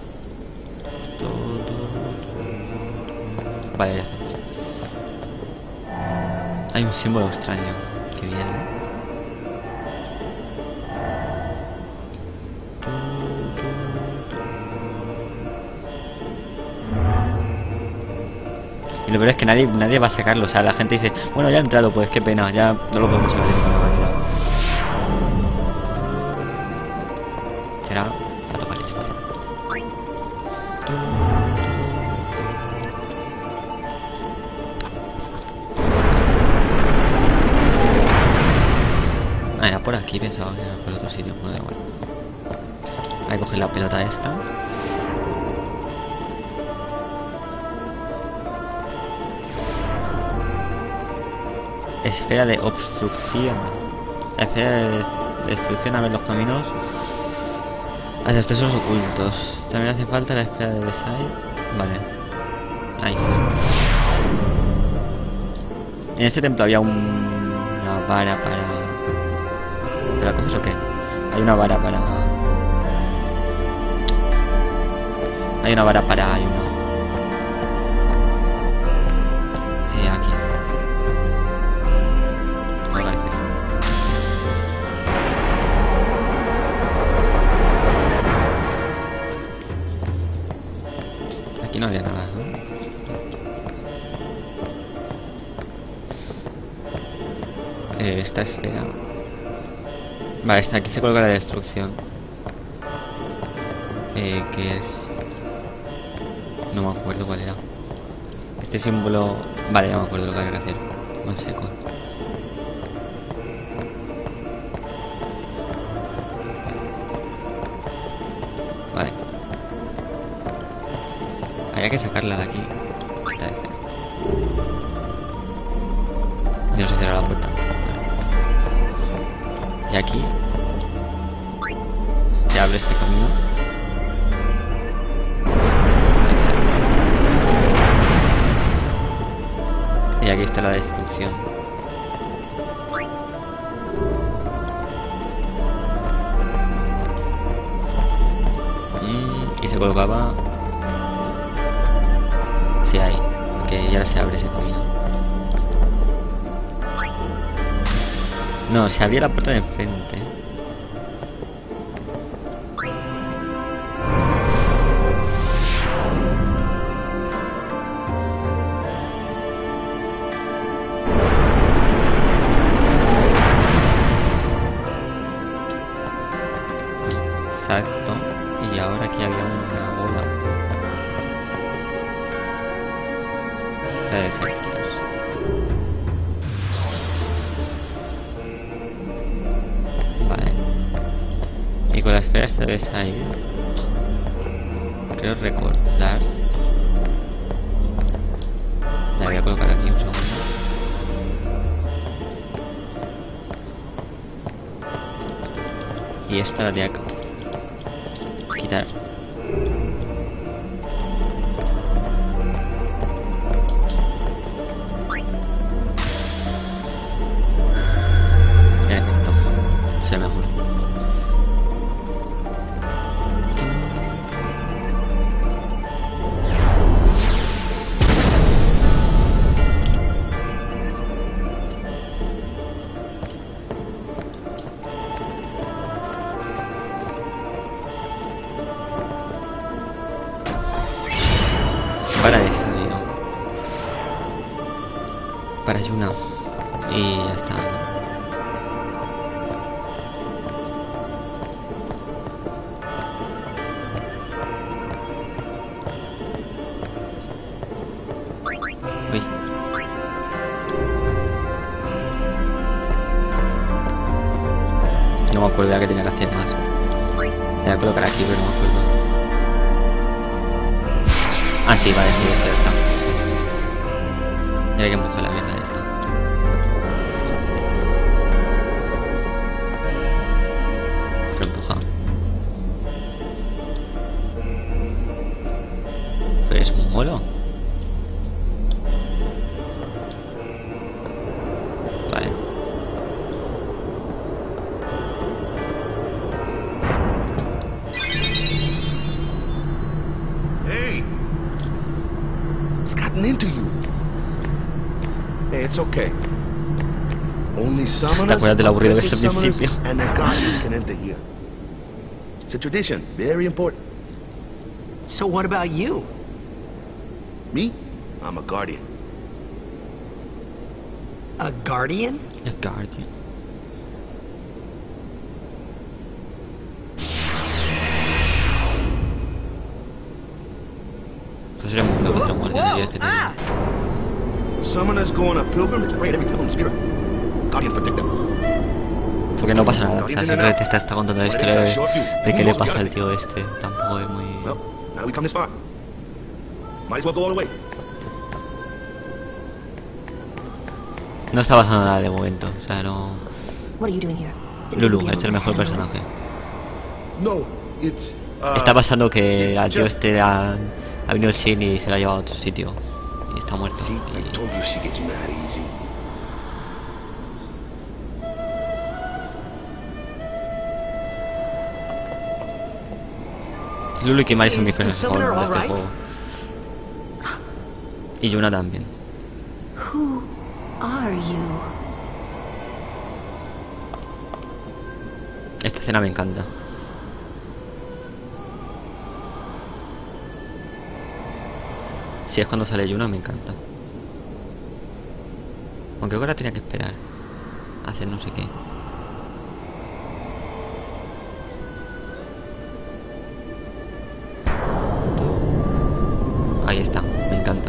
Vale, ya está. Hay un símbolo extraño. Qué bien, ¿no? Y lo peor es que nadie va a sacarlo. O sea, la gente dice, bueno, ya ha entrado, pues qué pena, ya no lo podemos sacar. Será a tocar esto. Ah, era por aquí, pensaba que era por otro sitio. Bueno, da igual. Voy a coger la pelota esta. Esfera de obstrucción. La esfera de destrucción abre los caminos hacia los tesoros ocultos. También hace falta la esfera de Beside. Vale. Nice. En este templo había una vara para... ¿Te la coges o qué? Hay una vara para... Hay una vara para... Hay una... aquí. Aquí no había nada, ¿no? Esta esfera. Vale, aquí se coloca la destrucción. ¿Qué es? No me acuerdo cuál era. Este símbolo... Vale, ya me acuerdo lo que había que hacer. Un seco. Vale. Había que sacarla de aquí. Esta esfera. Y no se cierra la puerta. Y aquí se abre este camino. Exacto. Y aquí está la destrucción. Y se colocaba... Sí, ahí. Porque ya se abre ese camino. No, se abría la puerta de enfrente. Exacto. Y ahora aquí había una bola. Debe ser quitar. Vale. Y con la esfera se debe salir. Creo recordar. La voy a colocar aquí un segundo. Y esta la de acá. Quitar. Perfecto. Es el mejor. Para esa, digo. Para Yuna. Y ya está. Uy. No me acuerdo ya que tenía que hacer más. Voy a colocar aquí, pero no me acuerdo. Ah, sí, vale, sí, ya está. Ya hay que empujar la mierda esta. Pero empuja. Pero es mongolo. Vale. Hey! It's gotten into you. Hey, it's okay. Only summoners, ¿Te acuerdas del aburrido que es el principio? and their guardians can enter here. It's a tradition, very important. So what about you? Me? I'm a guardian. A guardian? A guardian. Pues sería muy feo contra un guardián de Summoners go on a pilgrimage to pray at every temple in Spira. Guardians protect them. Porque no pasa nada, o sea, siempre te está contando la historia de qué le pasa al tío este. Tampoco es muy... Well, now that we come this far, might as well go all the way. No está pasando nada de momento, o sea, no... What are you doing here? Lulu es el mejor personaje. No, it's Está pasando que al tío este ha venido el Sin y se lo ha llevado a otro sitio. Y está muerto. See, I told you she gets mad easy. Lulu y Kimari son mis personajes favoritos de este juego. Y Yuna también. Who are you? Esta escena me encanta. Si es cuando sale Yuna, me encanta. Aunque ahora tenía que esperar a hacer no sé qué. Ahí está, me encanta.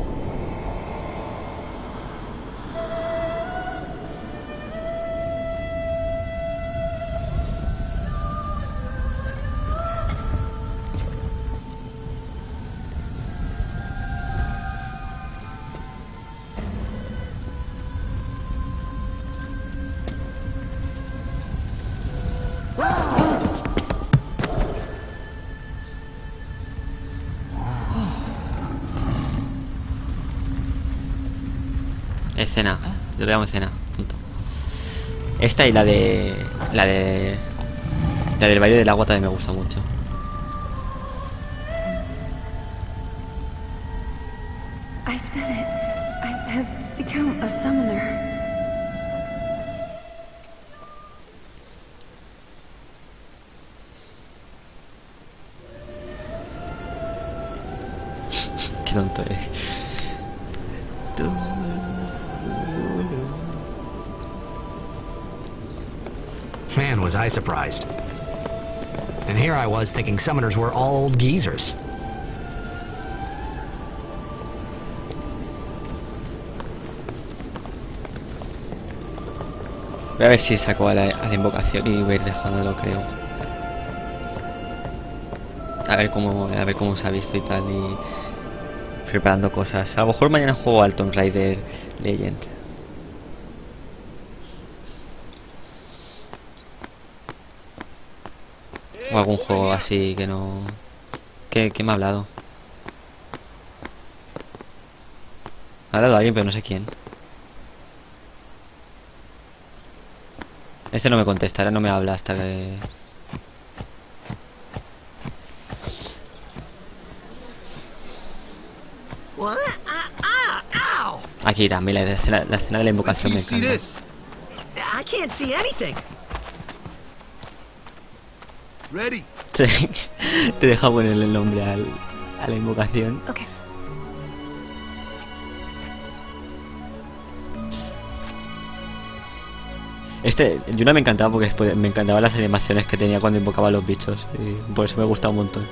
Escena, yo le llamo escena, punto. Esta y la del baile del agua también me gusta mucho. I've done it. I have become a summoner. Qué tonto eres. Man, was I surprised. And here I was thinking summoners were all old geezers. Voy a ver si saco a la invocación y voy a ir dejándolo, creo. A ver cómo se ha visto y tal, y preparando cosas. A lo mejor mañana juego al Tomb Raider Legend. O algún juego así que no... ¿Qué me ha hablado? Ha hablado alguien, pero no sé quién. Este no me contesta, ahora no me habla hasta que... Aquí también la escena de la invocación me encanta. I can't see anything. Ready. Te deja poner el nombre a la invocación. Okay. Yuna me encantaba porque después me encantaban las animaciones que tenía cuando invocaba a los bichos. Y por eso me gusta un montón.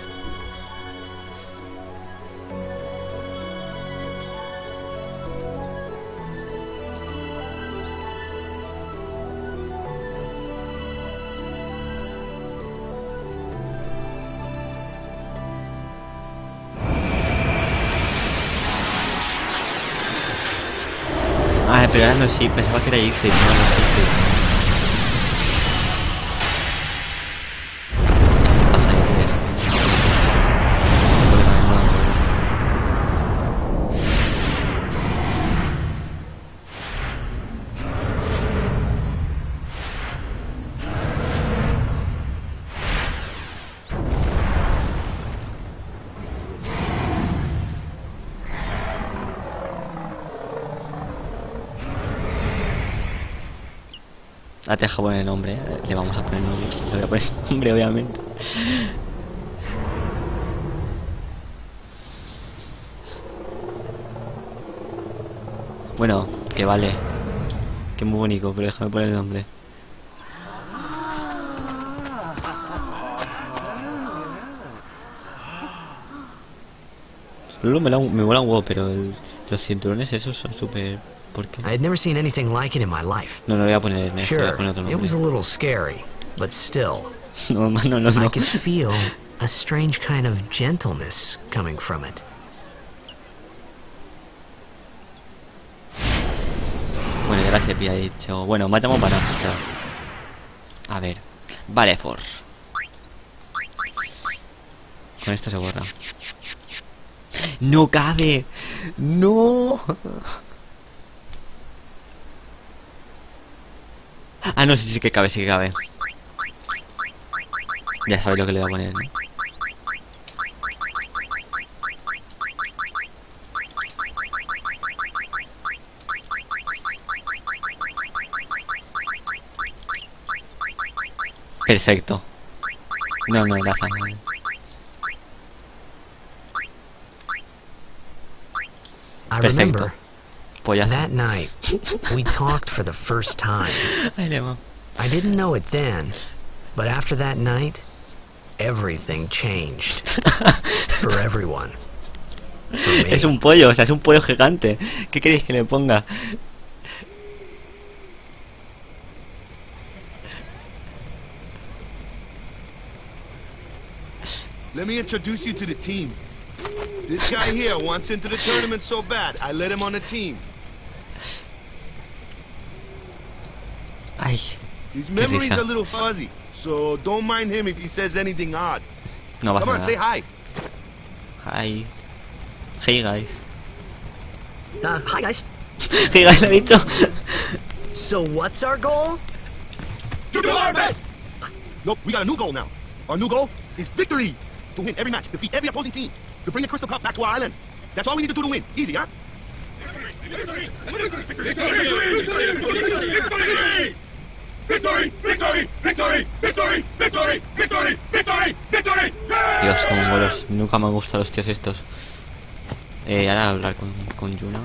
Ah, pero ahora no, sí, pensaba que era Ifrit, no, no es Ifrit. Ese pajarito ya está. Ah, te deja poner el nombre, le vamos a poner nombre. Le voy a poner nombre, obviamente. Bueno, que vale. Que muy bonito, pero déjame poner el nombre. Solo me mola un huevo, pero los cinturones esos son súper... ¿Por qué? I had never seen anything like it in my life. No, no voy a poner Ernesto, voy a Sure, poner otro nombre. it was a little scary, but still. No. I could feel a strange kind of gentleness coming from it. Bueno, ya la sepia ha dicho. Bueno, matamos para pasar. A ver. Vale, for. Con esto se borra. ¡No cabe! ¡No! Ah, no, sí que cabe, sí que cabe. Ya sabéis lo que le voy a poner, ¿no? Perfecto. No, la sangre. I remember that night we talked for the first time. I didn't know it then, but after that night, everything changed for everyone. For me. Es un pollo, o sea, es un pollo gigante. ¿Qué queréis que le ponga? Let me introduce you to the team. This guy here wants into the tournament so bad, I let him on the team. Ay, his memory's a little fuzzy, so don't mind him if he says anything odd. No va a Come on, nada. say hi. Hi. Hey guys. Hi guys. Hey guys, lo he dicho. So what's our goal? To do our best! Nope, we got a new goal now. Our new goal is victory! To win every match, defeat every opposing team, to bring the Crystal Cup back to our island. That's all we need to do to win. Easy, huh? Victory! Victory! Victory! Victory! Victory! Victory! Victory! Victory! Victory! Dios, como molos. Nunca me han gustado los tíos estos. Ahora hablar con Yuna.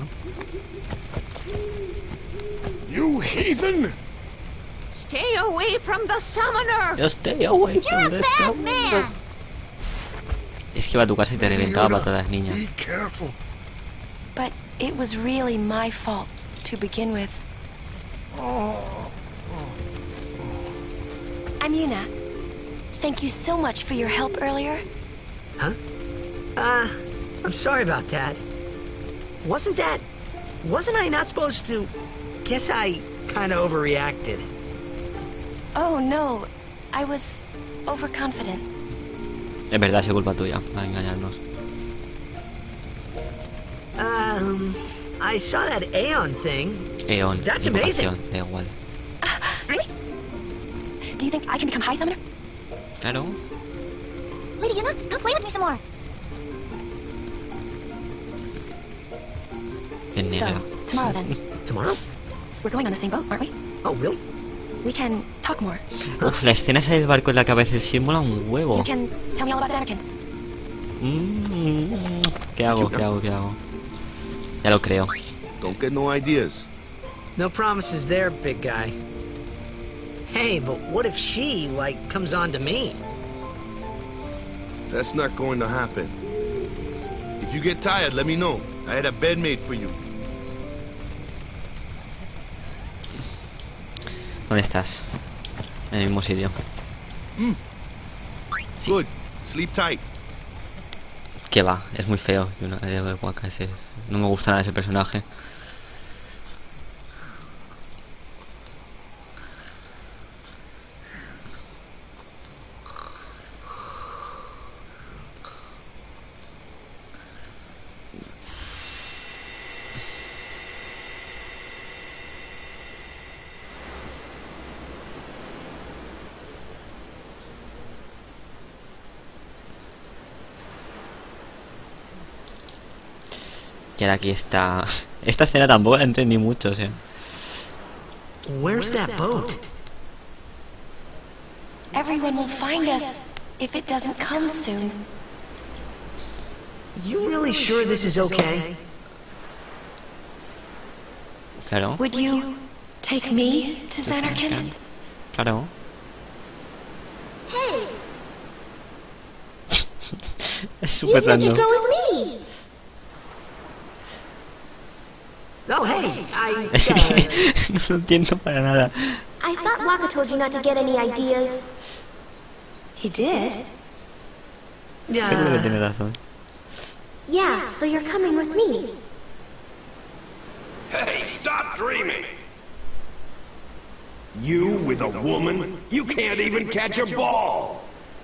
You heathen! Stay away from the summoner. Just stay away from the summoner. Es que va a tu casa y te reventaba patadas, niña. Be careful. But it was really my fault to begin with. I'm Yuna. Thank you so much for your help earlier. Huh? I'm sorry about that. Wasn't I not supposed to? Guess I kind of overreacted. Oh no, I was overconfident. Es verdad, es culpa tuya, a engañarnos. I saw that Aeon thing. Aeon. That's amazing. Da igual. Really? Do you think I can become High Summoner? Claro. Lady Yuna, come play with me some more. So, tomorrow then. Tomorrow? We're going on the same boat, aren't we? Oh, really? We can talk more. Uf, la escena esa del barco en la cabeza del Sith mola un huevo. You can tell me all about Zanarkand. ¿Qué hago? Ya lo creo. Don't get no ideas. No promises there, big guy. Hey, but what if she, like, comes on to me? That's not going to happen. If you get tired, let me know. I had a bed made for you. ¿Dónde estás? En el mismo sitio. Sí. Good. Sleep tight. Que va, es muy feo. No me gusta nada ese personaje. Y ahora aquí está. Esta escena tampoco la entendí mucho, o sea. Where's that boat? Everyone will find us if it doesn't come soon. You really sure this is okay? Claro. Would you take me to Zanarkand? Claro. Hey. Es súper random. You said you'd random. go with me. Oh, hey, No lo entiendo para nada. I thought Wakka told you not to get any ideas. He did? Seguro que tiene razón. Yeah, so you're coming with me. Hey, stop dreaming! You with a woman? You can't even catch a ball!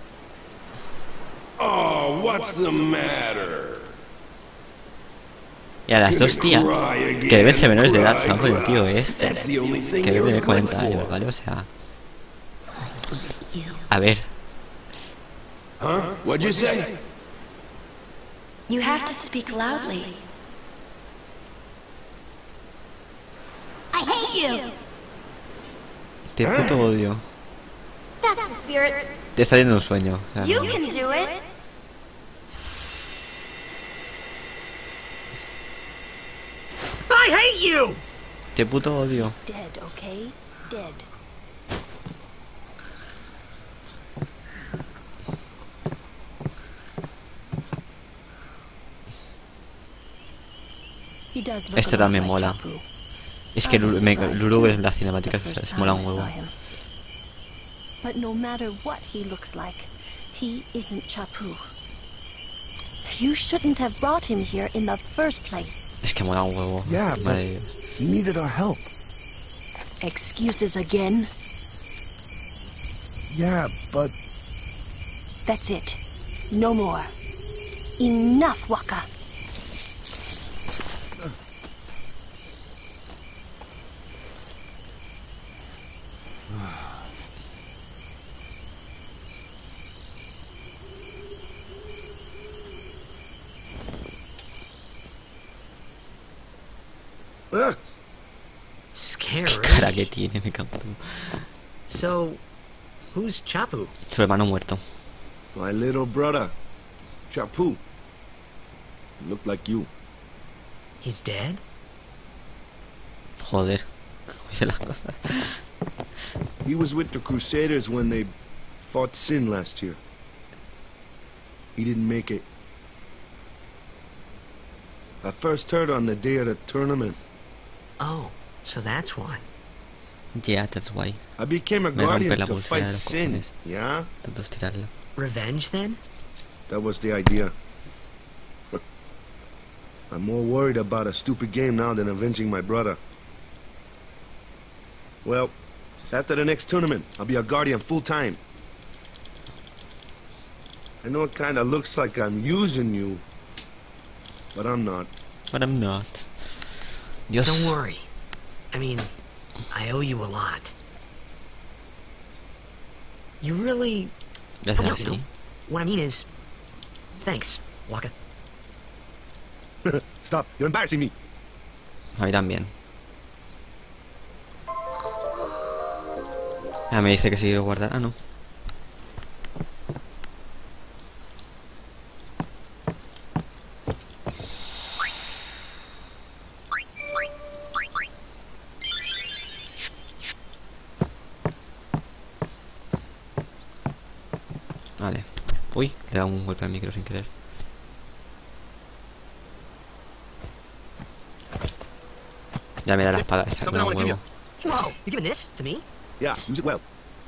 Oh, what's the matter? Y a las dos tías, que deben ser menores de edad, ¿sabes? El tío este, que debe tener 40 años, ¿vale? O sea... A ver... Huh? What'd you say? You have to speak loudly. I hate you. Te puto odio. That's the spirit. Te está yendo un sueño. O sea, You can do it. I hate you. Te puto odio. Dead, okay? Dead. Este también mola. Es que Lulu en las cinemáticas se mola un huevo. But no matter what he looks like, he isn't Chapu. You shouldn't have brought him here in the first place. Es que mola un huevo. Yeah, but he needed our help. Excuses again? Yeah, but... That's it. No more. Enough, Wakka. Scary. Qué cara que tiene, me cago. So, who's Chapu? Su hermano muerto. My little brother, Chapu. Looked like you. He's dead? Joder, cómo hice las cosas. He was with the Crusaders when they fought Sin last year. He didn't make it. I first heard on the day of the tournament. Oh, so that's why. Yeah, that's why. I became a guardian to fight Sin, yeah? Revenge, then? That was the idea. I'm more worried about a stupid game now than avenging my brother. Well, after the next tournament, I'll be a guardian full-time. I know it kinda looks like I'm using you, but I'm not. But I'm not. Dios. Don't worry. I mean, I owe you a lot. You really... No. What I mean is... Thanks, Waka. Stop, you're embarrassing me. A mí también. Ah, me dice que si quiero guardar. Ah, no. Vale. Uy, le he dado un golpe al micro sin querer. Ya me da la espada esa, me da un huevo. Whoa, you giving this to me? Yeah, use it well.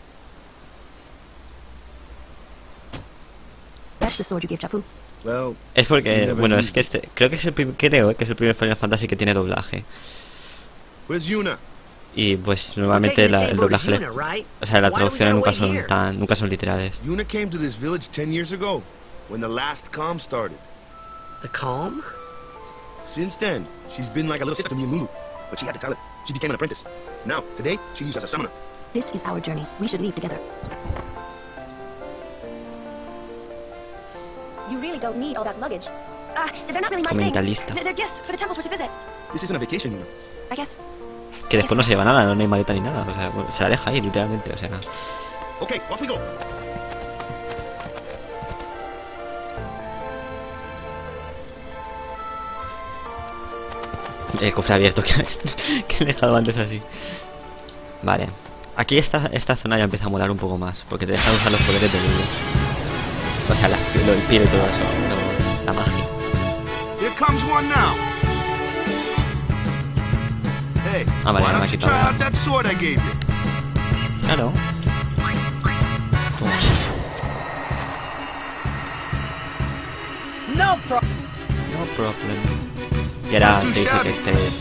That's the sword you gave Chapu. Well, es porque, bueno, es que este, creo que es el primer Final Fantasy que tiene doblaje. Where's Yuna? Y pues normalmente el doblaje, o sea, las traducciones nunca son literales. Yuna came to this village 10 years ago, when the last calm started. The calm? Since then, she's been like a little sister to me and Lulu, but she had to tell it. She became an apprentice. Now, today, she used as a summoner. This is our journey. We should leave together. You really don't need all that luggage. They're not really my things. Comentalista. They're gifts for the temples we're to visit. This isn't a vacation, Yuna. I guess. Que después no se lleva nada, no hay maleta ni nada, o sea, se la deja ahí literalmente, o sea. Okay, off we go. El cofre abierto que he dejado antes así. Vale. Aquí esta zona ya empieza a molar un poco más, porque te dejan usar los poderes de Lulu. O sea, el pie y todo eso, la magia. Here comes one now. Hey, vale, why don't you try out that sword I gave you? Claro. No problem. No problem. Y ahora te dice que este es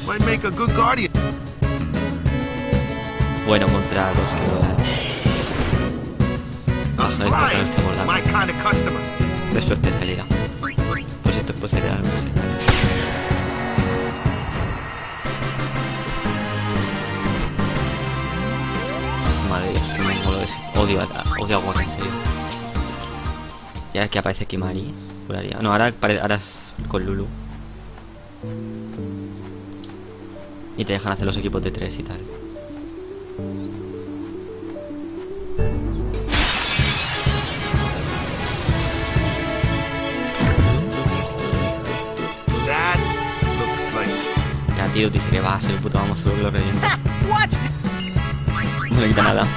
bueno contra los que volan. De suerte salirá. Pues esto puede ser algo así. Madre Dios, que me mola ese. Odio a Waka, en serio. Y ahora que aparece Kimari, juraría. No, ahora es con Lulu. Y te dejan hacer los equipos de 3 y tal. Ya, tío, dice que va a ser el puto vamos, seguro que lo revienta. No le quita nada.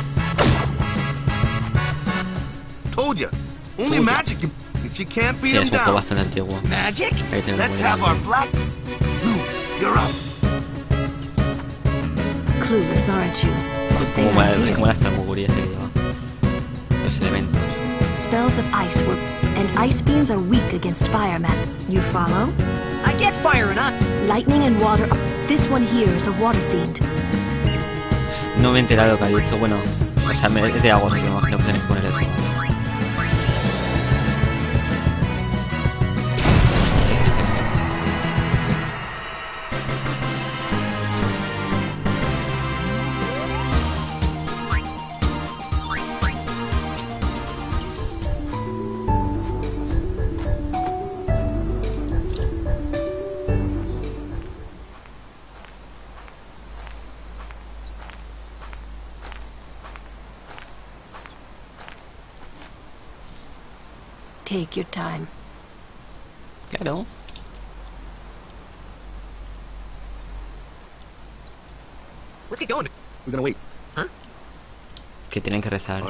Sí, es un juego bastante antiguo. Clueless, aren't you? Como las salmogurías que lleva. Los elementos. Spells of ice work, and ice beams are weak against fire, Matt. You follow? I get fire and lightning and water. This one here is a water fiend. No me he enterado lo que ha dicho. Bueno, o sea, es de agua, así que me imagino que tiene que poner eso. Take your time. Claro. Let's get going. We're gonna wait. Huh? Que tienen que rezar.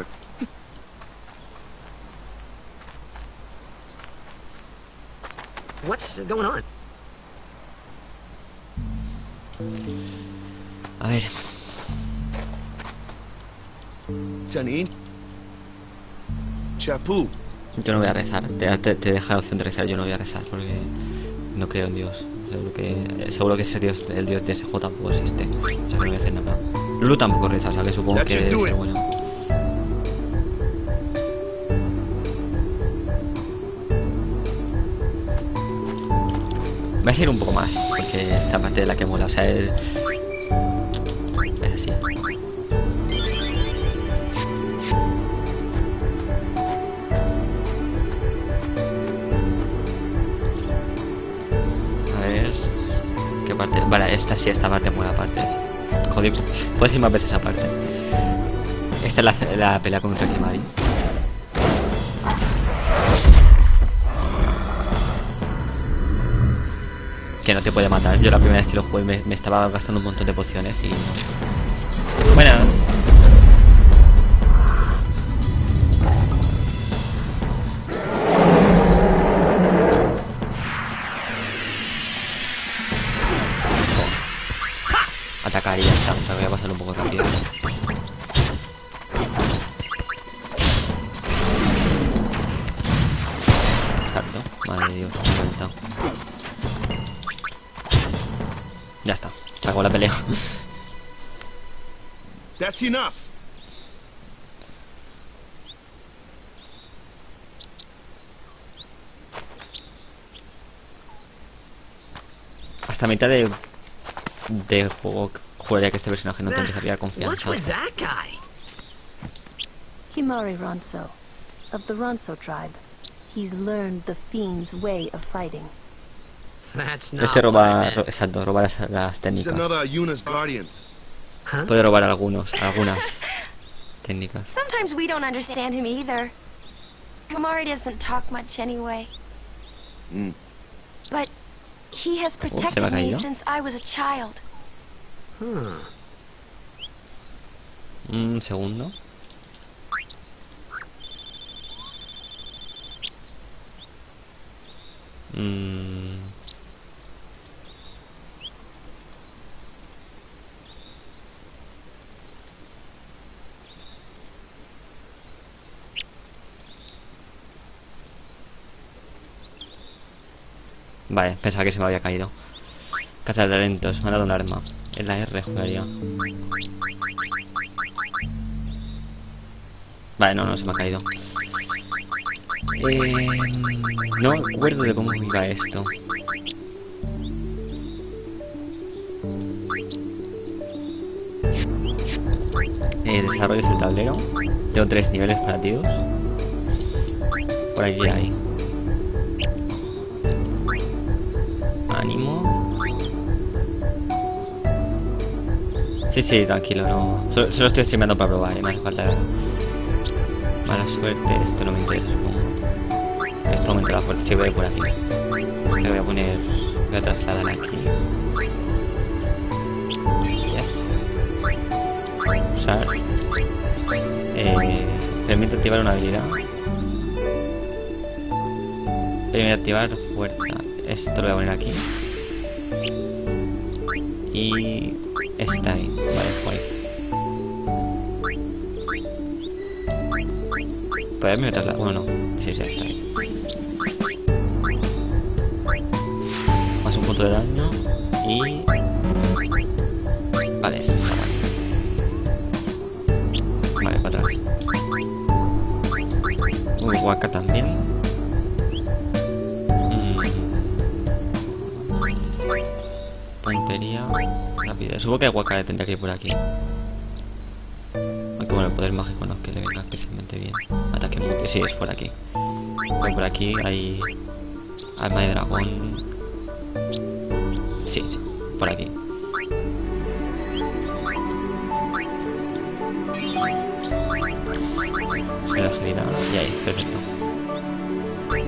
What's going on? A ver. Janine. Chapú. Yo no voy a rezar. Te deja la opción de rezar. Yo no voy a rezar porque no creo en Dios. Seguro que ese Dios, el Dios de SJ tampoco existe. O sea que no voy a hacer nada. Lulu tampoco reza, o sea que supongo que debe ser bueno. Voy a seguir un poco más, porque esta parte de la que mola, o sea, es así. A ver... ¿Qué parte? Vale, esta parte mola aparte. Joder, puedo decir más veces aparte. Esta es la pelea contra Kimari. Que no te puede matar. Yo la primera vez que lo jugué me estaba gastando un montón de pociones y... Buenas. Atacar y ya está. O sea, voy a pasarlo un poco rápido. Exacto. Madre de Dios, me he vuelto. Ya está, se acabó la pelea. That's enough. Hasta mitad de juego juraría que este personaje no te empezaría confianza. Kimari Ronso, of the Ronso tribe. He's learned the fiend's way of fighting. Este roba, exacto, roba las técnicas. Puede robar algunas técnicas. Sometimes we don't understand him either. Kimari doesn't talk much anyway. But he has protected me since I was a child. Un segundo. Vale, pensaba que se me había caído. Caza de talentos, me ha dado un arma. En la R jugaría. Vale, no se me ha caído. No me acuerdo de cómo iba esto. Desarrollos el tablero. Tengo 3 niveles operativos. Por aquí hay ánimo. Sí, tranquilo, no. Solo estoy streameando para probar, me hace falta mala suerte. Esto no me interesa, supongo. Esto aumenta la fuerza. Sí, voy a ir por aquí. Le voy a poner. Voy a trasladar aquí. Yes. Usar. Permite activar una habilidad. Permite activar fuerza. Esto lo voy a poner aquí. Y está ahí. Vale, guay. ¿Puedo irme trasladar? Bueno, no. Sí, está ahí. Más un punto de daño. Y... Vale, está mal. Vale, para atrás. Waka también. Puntería. Rapidez. Supongo que Waka tendría que ir por aquí. Aunque bueno, el poder mágico no es que le venga especialmente bien. Ataque mute. Sí, es por aquí. Voy por aquí. Hay... Alma de dragón. Sí, por aquí. Soy la agilidad. Y ahí, perfecto.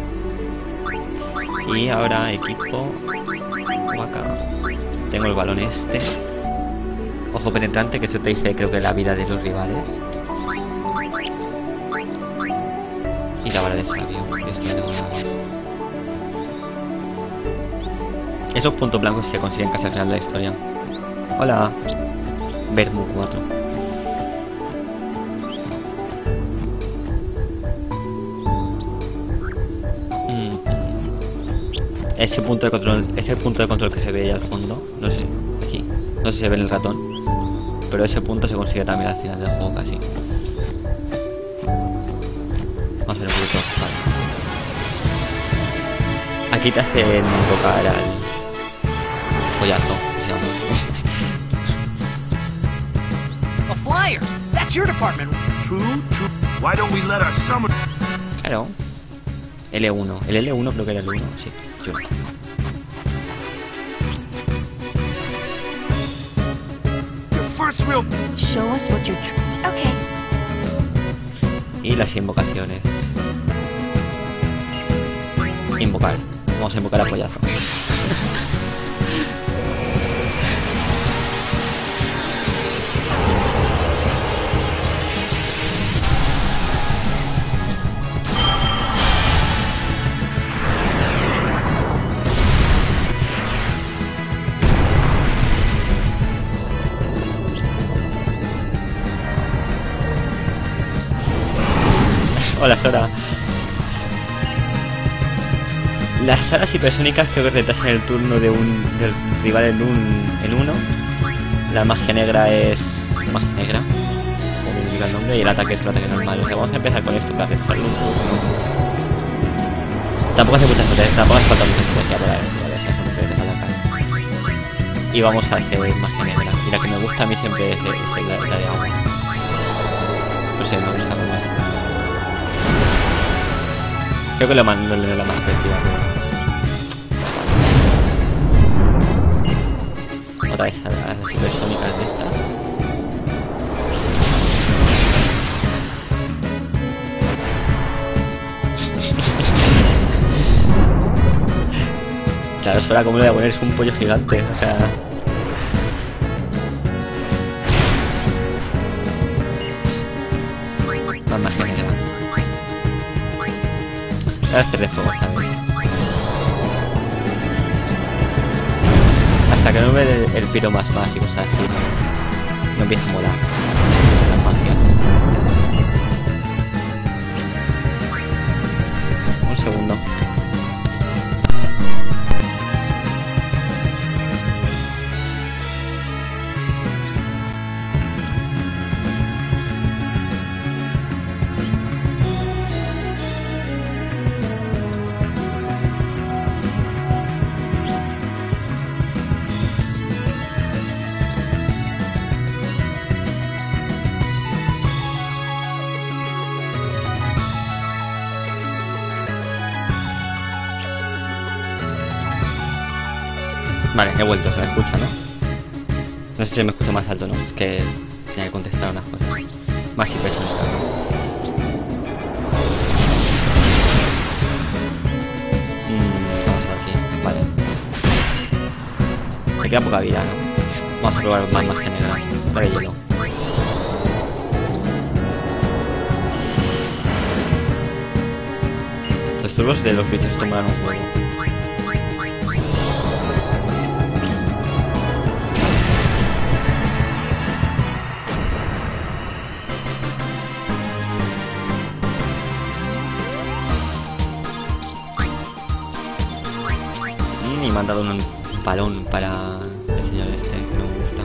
Y ahora equipo acá. Tengo el balón este. Ojo penetrante, que eso te dice creo que la vida de los rivales. Y la bala de sabio. Esos puntos blancos se consiguen casi al final de la historia. Hola. Vermu 4. Ese punto de control que se ve ahí al fondo, no sé, aquí, no sé si se ve en el ratón, pero ese punto se consigue también al final del juego casi. Vamos a ver un poquito. Vale. Aquí te hacen tocar al pollazo, se llama. A flyer. That's your department. True. Why don't we let our summer? Claro. L1. El L1 creo que era el 1, sí. Yo. Show us what you're okay. Y las invocaciones. Invocar. Vamos a invocar a pollazo. Hola Sora. Las alas hipersónicas creo que retrasan el turno del rival en uno. La magia negra es magia negra, como indica el nombre, y el ataque es un ataque normal. O sea, vamos a empezar con esto para dejarlo un poco. Tampoco hace mucha estrategia, tampoco hace falta mucha estrategia para esto, ¿vale? O sea, son diferentes ataques. Y vamos a hacer magia negra. Y la que me gusta a mí siempre es la de agua. No sé, me gusta como es. Creo que lo más efectiva. Otra vez a las hipersónicas de estas. Claro, eso ahora como le voy a poner, es un pollo gigante, o sea... Más magia negra. Voy a hacer de fuego, ¿sabes? Hasta que no ve el piro más y cosas así, no empieza a molar las magias. Un segundo. Vale, he vuelto, se me escucha, ¿no? No sé si me escucha más alto, ¿no? Que tenía que contestar unas cosas. Más hipersónicas. Vamos a ver aquí. Vale. Me queda poca vida, ¿no? Vamos a probar más magia negra. La de hielo. Los turbos de los bichos toman un juego. Y me han dado un balón para el señor este, que no me gusta.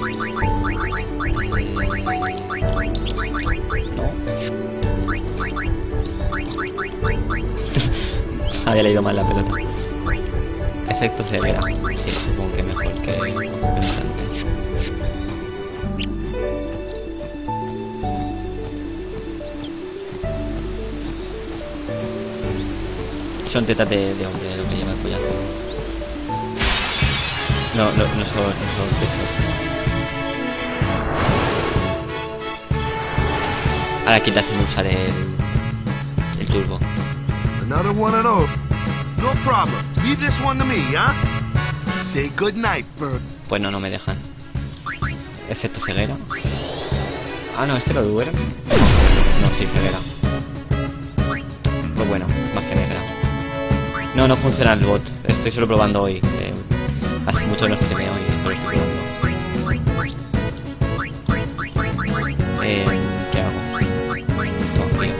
No. Había leído mal la pelota. Efecto ceguera. Sí, supongo que mejor que antes. Son tetas de hombre lo que lleva el pollazo. No son pechos. Ahora aquí te hacen usar el turbo. Another one of those. No problem. Leave this one to me, huh? Say good night, Bert. Pues no me dejan. Efecto ceguera. Ah, no, este lo duerme. No, sí, ceguera. Pues bueno, más que negra. No funciona el bot. Estoy solo probando hoy. Hace mucho que no streameo y solo estoy probando. ¿Qué hago? No, tío.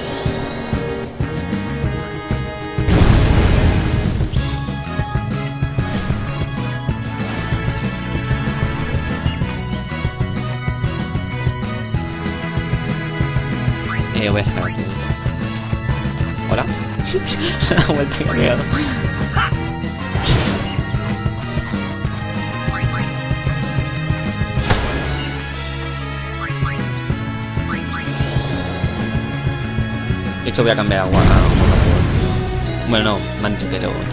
Voy a esperar aquí. ¿Hola? La vuelta que ha pegado. De hecho voy a cambiar agua. Bueno, no, mancho que luego.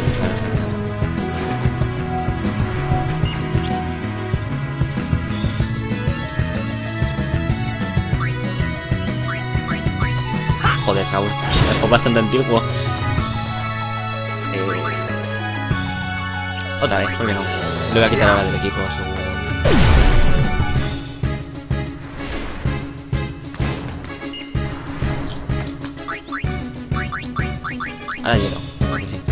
Joder, Raúl, es bastante antiguo. Otra vez, ¿por qué no? Lo voy a quitar ahora del equipo, seguro. Ahora hielo. Sí.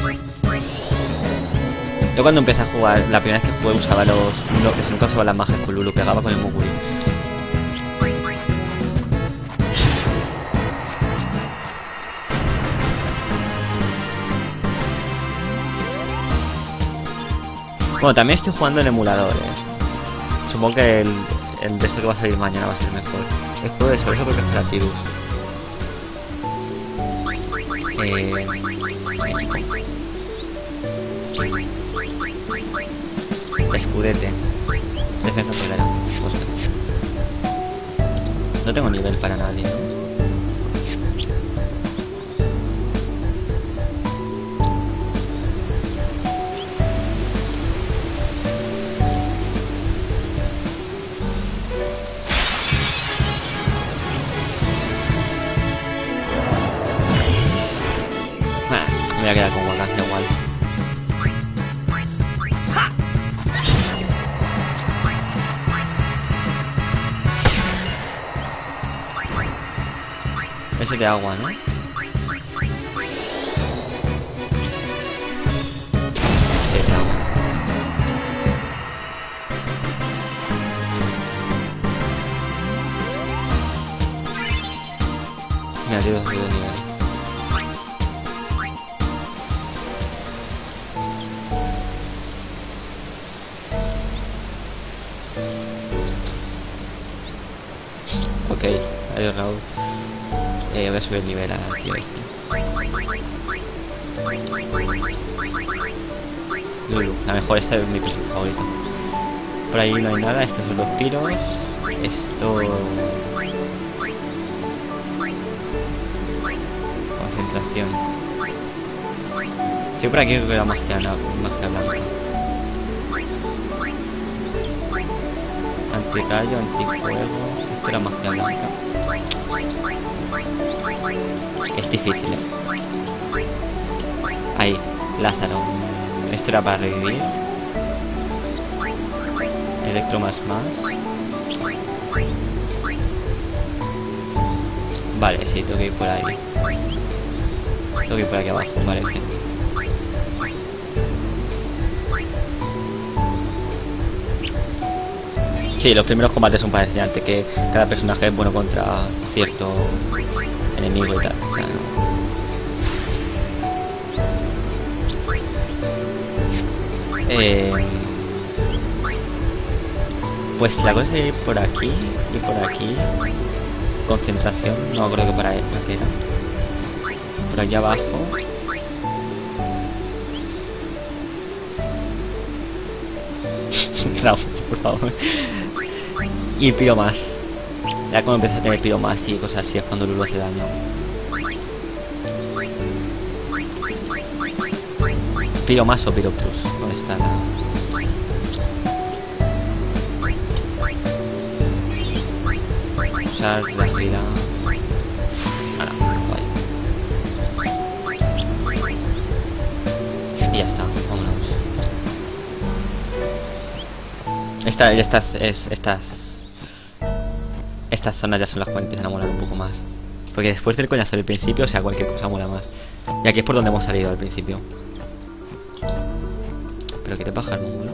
Yo cuando empecé a jugar, la primera vez que jugué usaba los que nunca usaba las magias con Lulu, pegaba con el Muguri. Bueno, también estoy jugando en emulador, Supongo que el de esto que va a salir mañana va a ser mejor. Es juego de eso porque es creativos. Escudete. Defensa solar. No tengo nivel para nadie, ¿no? Me voy a quedar con Wakanda igual. Ese de agua, ¿no? Sí, de agua. Mira, tío, soy de nivel. Ok, adiós Raúl. Voy a subir el nivel al tío este. Lulu, la mejor, esta es mi personaje favorito. Por ahí no hay nada, estos son los tiros. Esto... concentración. Sí, por aquí creo que era magia blanca. Antirrayo, antifuego. Esto era magia blanca. Es difícil, Ahí, Lázaro. Esto era para revivir. Electro más. Vale, sí, tengo que ir por ahí. Tengo que ir por aquí abajo, parece. Sí, los primeros combates son parecidos, que cada personaje es bueno contra cierto enemigo y tal. O sea, pues la cosa es ir por aquí y por aquí. Concentración, no me acuerdo que para qué era. Por allá abajo. Raúl, por favor. Y piromas. Ya cuando empieza a tener piromas y cosas así es cuando Lulu hace daño. Piromas o Piroplus. ¿Dónde está la...? Usar la vida. Ahora, guay. Y ya está. Estas zonas ya son las que empiezan a molar un poco más. Porque después del coñazo del principio, o sea, cualquier cosa mola más. Y aquí es por donde hemos salido al principio. Pero ¿qué te pasa, el mongolo?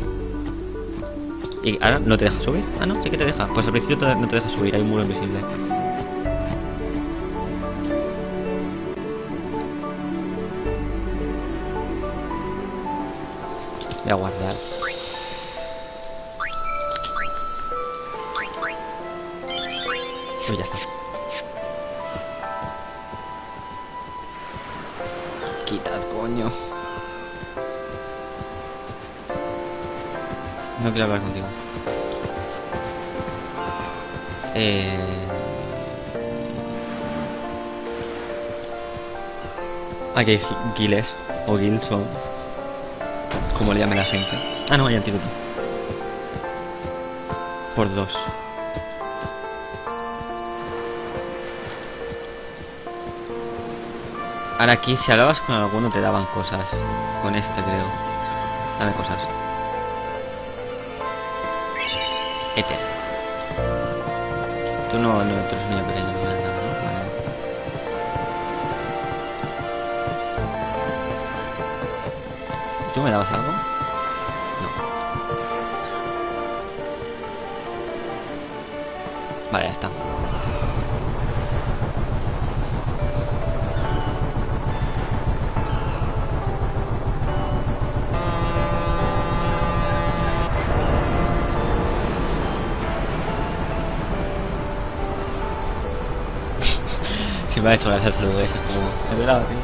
¿Y ahora no te deja subir? Ah, no, sí que te deja. Pues al principio no te deja subir, hay un muro invisible. Voy a guardar. Pues ya está. Quitad, coño. No quiero hablar contigo. Aquí hay guiles o guilds o como le llame la gente. Ah, no, hay antídoto. Por 2. Ahora aquí, si hablabas con alguno te daban cosas. Con este creo. Dame cosas. Éter. Tú no, tú eres un niño pequeño, no me das nada, ¿no? Vale. ¿Tú me dabas algo? No. Vale, ya está. Si me ha hecho gracia el saludo ese, como... Es verdad, venga.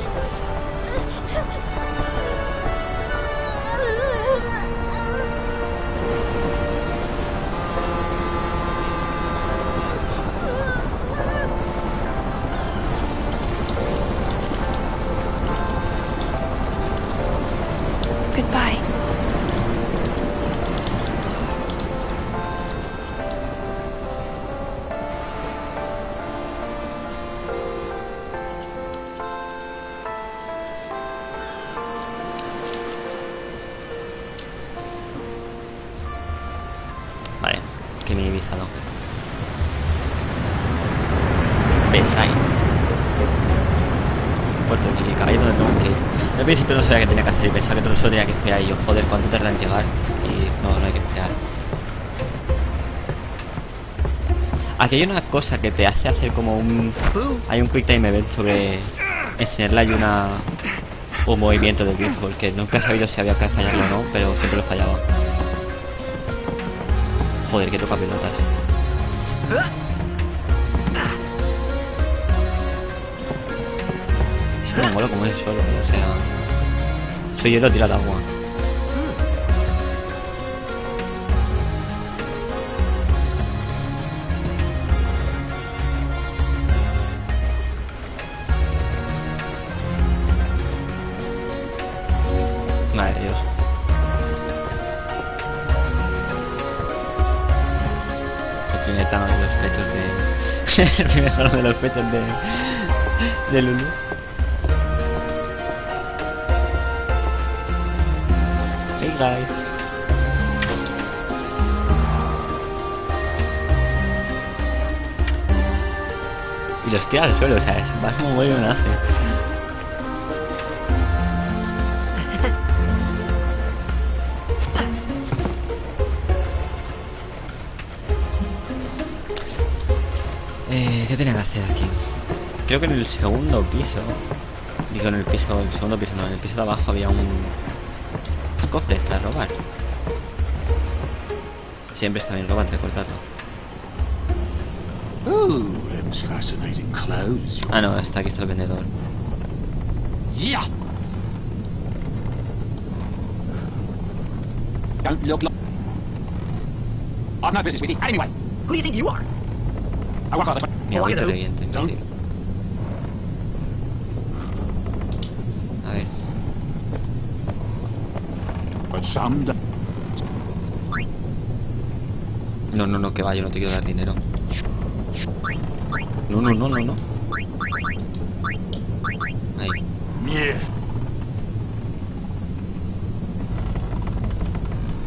Goodbye. Vale, que me he visado. Pensai. Puerto de Quilica, ahí es donde tengo que ir. Al principio no sabía qué tenía que hacer y pensaba que todo eso tenía que esperar. Y yo, joder, ¿cuánto tarda en llegar? Y no hay que esperar. Aquí hay una cosa que te hace hacer como un... Hay un quick time event sobre enseñarle hay un movimiento del Grifol que nunca he sabido si había que fallarlo o no, pero siempre lo fallaba. Joder, que toca pelotas. Es que me mola como es el suelo, o sea... Soy hielo tira al agua. Madre de Dios. El primer tamaño de los pechos de... El primer tamaño de los pechos de Lulu. Hey guys. Y los tira al suelo, o sea, es más como bueno nace. ¿Qué tenía que hacer aquí? Creo que en el segundo piso. Digo, en el segundo piso no, en el piso de abajo había un cofre para robar. Siempre está bien robar, recordarlo. Ah, no, está aquí está el vendedor. Yeah. Don't look like... I've no business with you. Anyway, who do you think you are? I work on the... Mi abuelito de viento, imbécil. A ver. No, que va, yo no te quiero dar dinero. No. Ahí.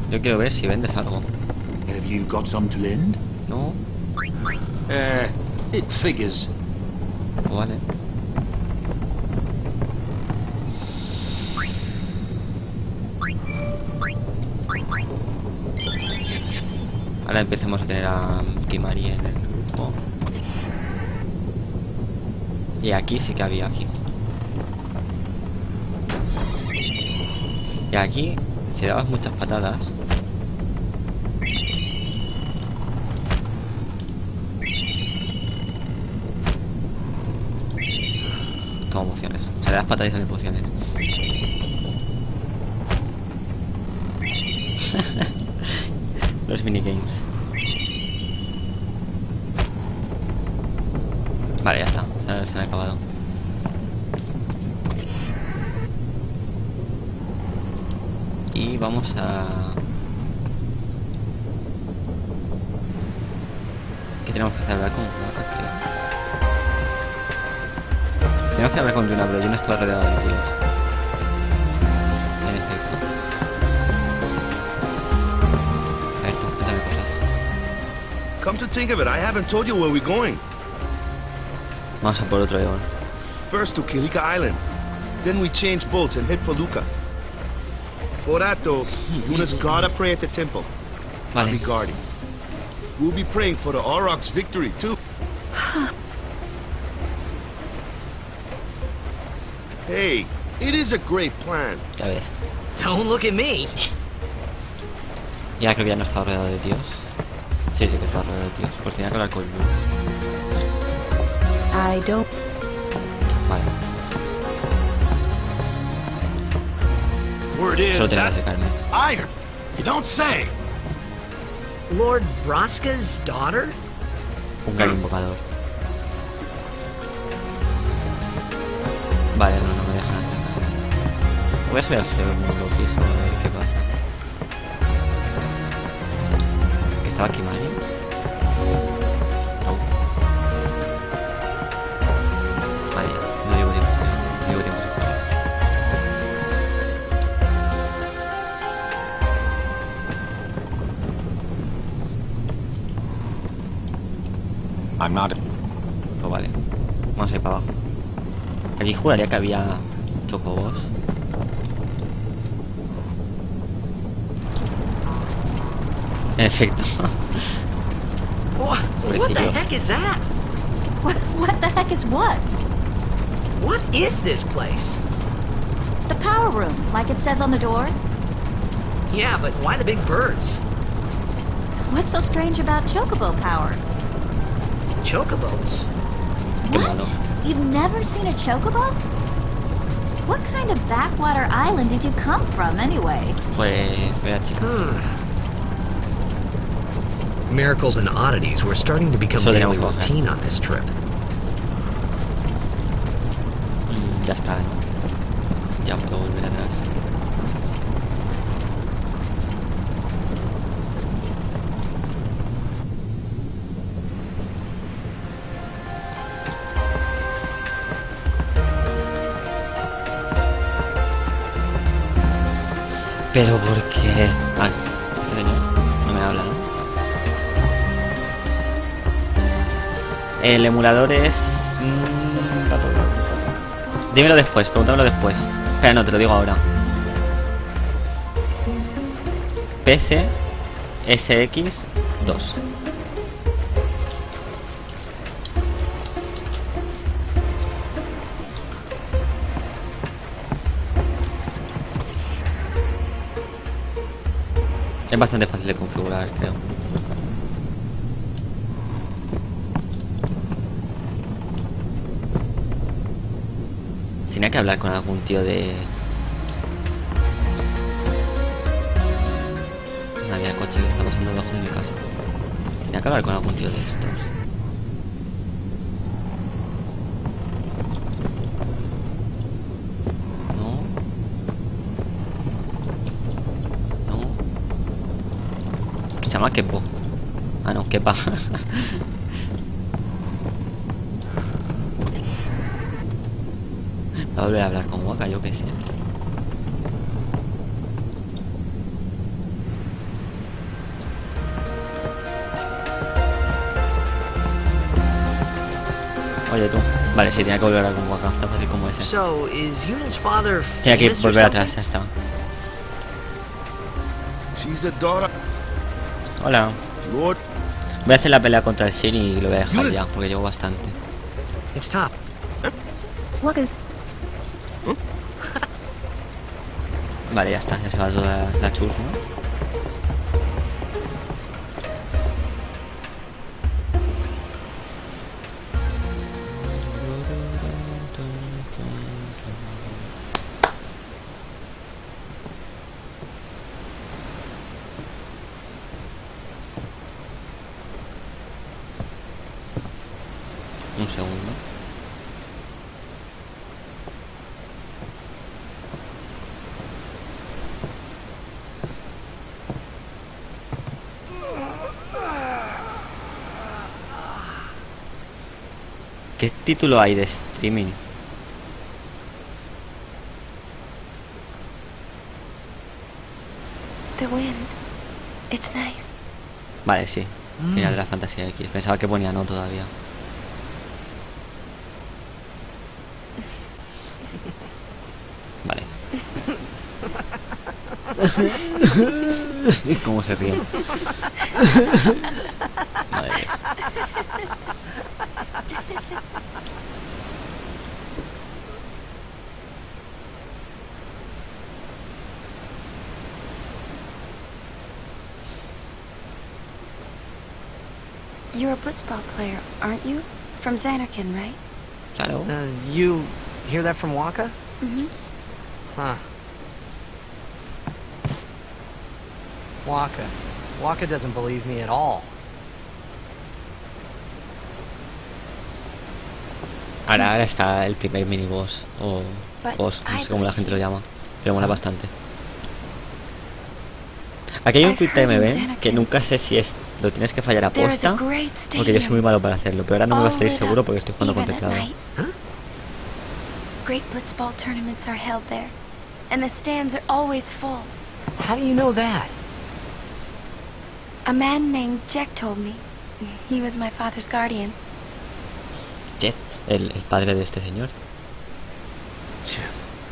Yo quiero ver si vendes algo. Have you got some to lend? No. It figures. Vale. Ahora empecemos a tener a Kimari en el grupo. Y aquí sí que había aquí. Y aquí, si dabas muchas patadas, toma pociones. O sea, le das patadas y salen pociones. Los minigames. Vale, ya está. Se han acabado. Y vamos a... ¿Qué tenemos que hacer? Hablar con Waka, creo. Tenemos que hablar con Yuna, pero Yuna está rodeado de tíos. En efecto. A ver, tú, cuéntame cosas. Come to think of it, I haven't told you where we're going. Vamos a por otro león. First to Kilika Island. Then we change boats and head for Luca. For that though, Yuna's gotta pray at the temple. Vale. I'll be guarding. We'll be praying for the Aurochs' victory too. Hey, it is a great plan. Ya ves. Don't look at me. Ya creo que ya no está rodeado de tíos. Sí, sí que está rodeado de tíos. Pues tenía que hablar con Lu. I don't. Vale. Word is Solo tenía que that's acercarme. iron. You don't say. Lord Braska's daughter? Un gran invocador. Vale, no me dejan hacer nada. Voy a subir al segundo piso a ver qué pasa. ¿Que estaba aquí Mari? No. Vale, no llevo tiempo, no llevo tiempo. I'm not. Pues vale, vamos a ir para abajo. Aquí juraría que había chocobos. En efecto. What the heck is that? What the heck is what? What is this place? The power room, like it says on the door. Yeah, but why the big birds? What's so strange about chocobo power? Chocobos? What? You've never seen a chocobo? What kind of backwater island did you come from, anyway? Pues, vea chica. Miracles and oddities were starting to become daily routine on this trip. Ya está. Ya puedo volver atrás. Pero ¿por qué? Ah, este señor no me habla, ¿no? El emulador es... Dímelo después, pregúntamelo después. Espera, no, te lo digo ahora. PC SX 2. Es bastante fácil de configurar, creo. Tenía que hablar con algún tío de... Había coche que está pasando debajo de mi casa. Tenía que hablar con algún tío de estos. Se llama Kepo. Ah, no, Kepa. Va a volver a hablar con Waka, yo qué sé. Oye tú. Vale, sí, tenía que volver a con Waka, tan fácil como ese. Tenía que volver atrás, ya está. Hola. Voy a hacer la pelea contra el Shin y lo voy a dejar ya, porque llevo bastante. Vale, ya está, ya se va toda la chus, ¿no? Un segundo. ¿Qué título hay de streaming? The wind. It's nice. Vale, sí. Final de la Fantasía X. Pensaba que ponía no todavía. Vale. ¿Cómo se ríe? Madre mía. You're a blitzball player, aren't you? From Xanarkin, right? Claro. You hear that from Waka? Mm-hmm. Huh. Waka doesn't believe me at all. Ahora está el primer miniboss o boss, no sé cómo la gente lo llama, pero mola bastante. Aquí hay un quick time event que nunca sé si es lo tienes que fallar a posta, porque yo soy muy malo para hacerlo, pero ahora no me va a salir seguro porque estoy jugando con teclado. Great blitzball tournaments are held there, and the stands are always full. How do you know that? A man named Jack told me. He was my father's guardian. Jet, el padre de este señor. Jet.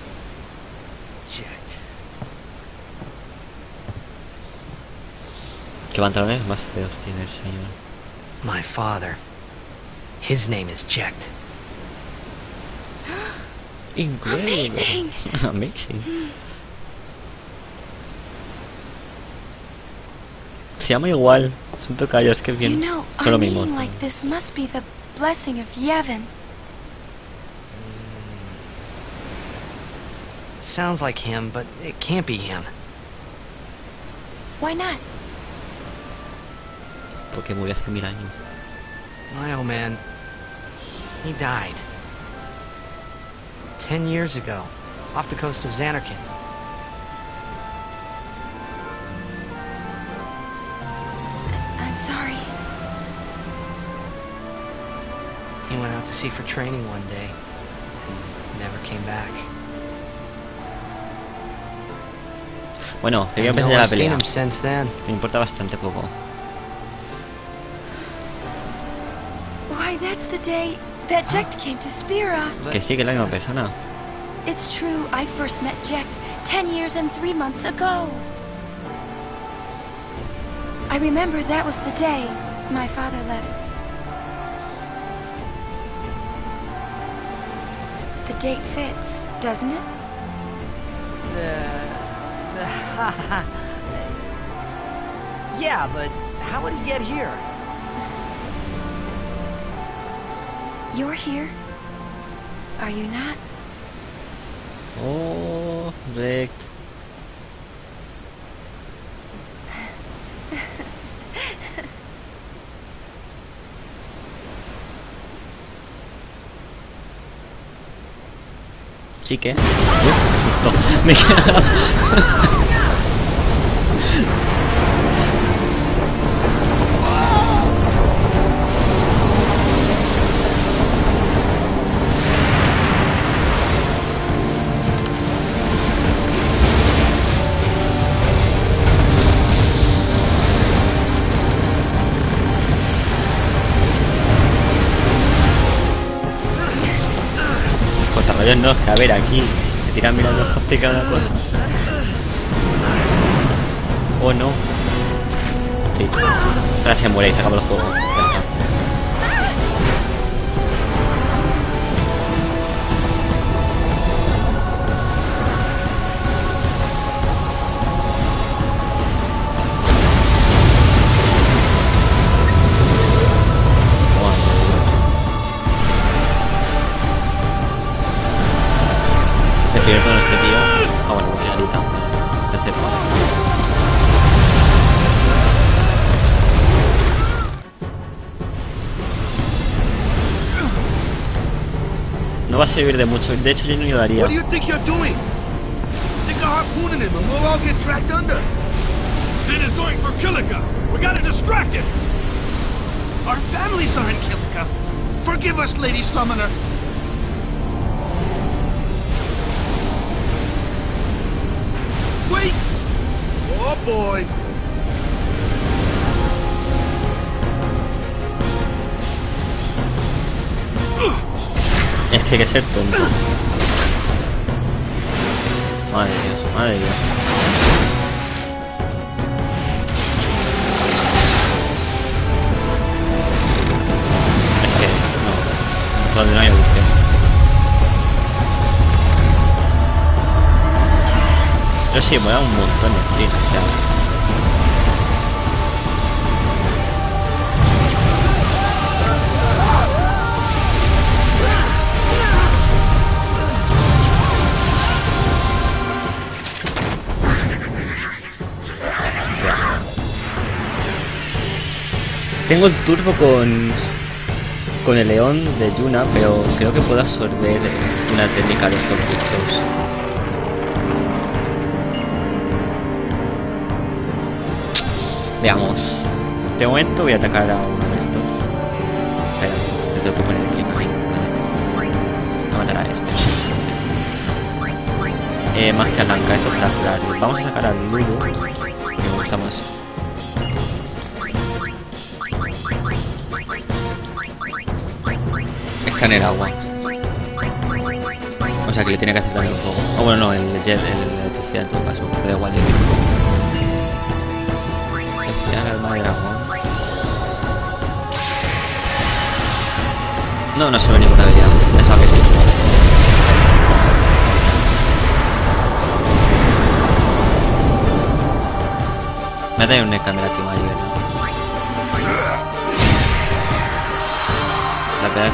¿Qué pantalones más feos tiene el señor? My father. His name is Jekt. Increíble. Amazing. Amazing. Se llama igual. Son tocayos, qué bien. You know, son lo a mismo. meeting like this must be the blessing of Yevon. Sounds like him, but it can't be him. Why not? Porque murió hace 1000 años. My old man, he died 10 years ago, off the coast of Xanarkin. I'm sorry. He went out to sea for training one day and never came back. Bueno, quería empezar la pelea. Since then. Me importa bastante poco. Why, that's the day that Jekt came to Spira. Que sí, que es la misma persona. It's true, I first met Jekt 10 years and 3 months ago. I remember that was the day my father left. The date fits, doesn't it? Yeah, but how would he get here? You're here? Are you not? Oh, Rick. Sí que. Uf, me susto. Me Oye, no, es que a ver, aquí se tiran mirando los costes cada cosa. Oh, no. Sí. Ahora se muere y se acaba el juego. Ya está. Pierdo en este tío. Ah, bueno, finalita. Ya sepa. No va a servir de mucho. De hecho, yo no lo haría. What do you think you're doing? Stick a harpoon in him and we'll all get dragged under. Zin is going for Kilika. We gotta distract him. Our families are in Kilika. Forgive us, Lady Summoner. Wait! Oh boy! Es que hay que ser tonto. Madre de Dios, madre de Dios. Es que no. Donde no hay buques. Pero sí, mola un montón el chino, o sea. Tengo el turbo con el león de Yuna, pero creo que puedo absorber una técnica de estos bichos. Veamos. De momento voy a atacar a uno de estos. Espera, le tengo que poner encima ahí. Vale. Voy a matar a este. Más que a Lanka, esto para curar. Vamos a sacar al Lulu, que me gusta más. Está en el agua. O sea que le tiene que hacer daño al fuego. Oh, bueno, no, el electricidad en todo caso. Pero da igual. El alma de dragón. No, no se ve ninguna habilidad. Eso que sí. Me da un escándalo aquí mayor. La pega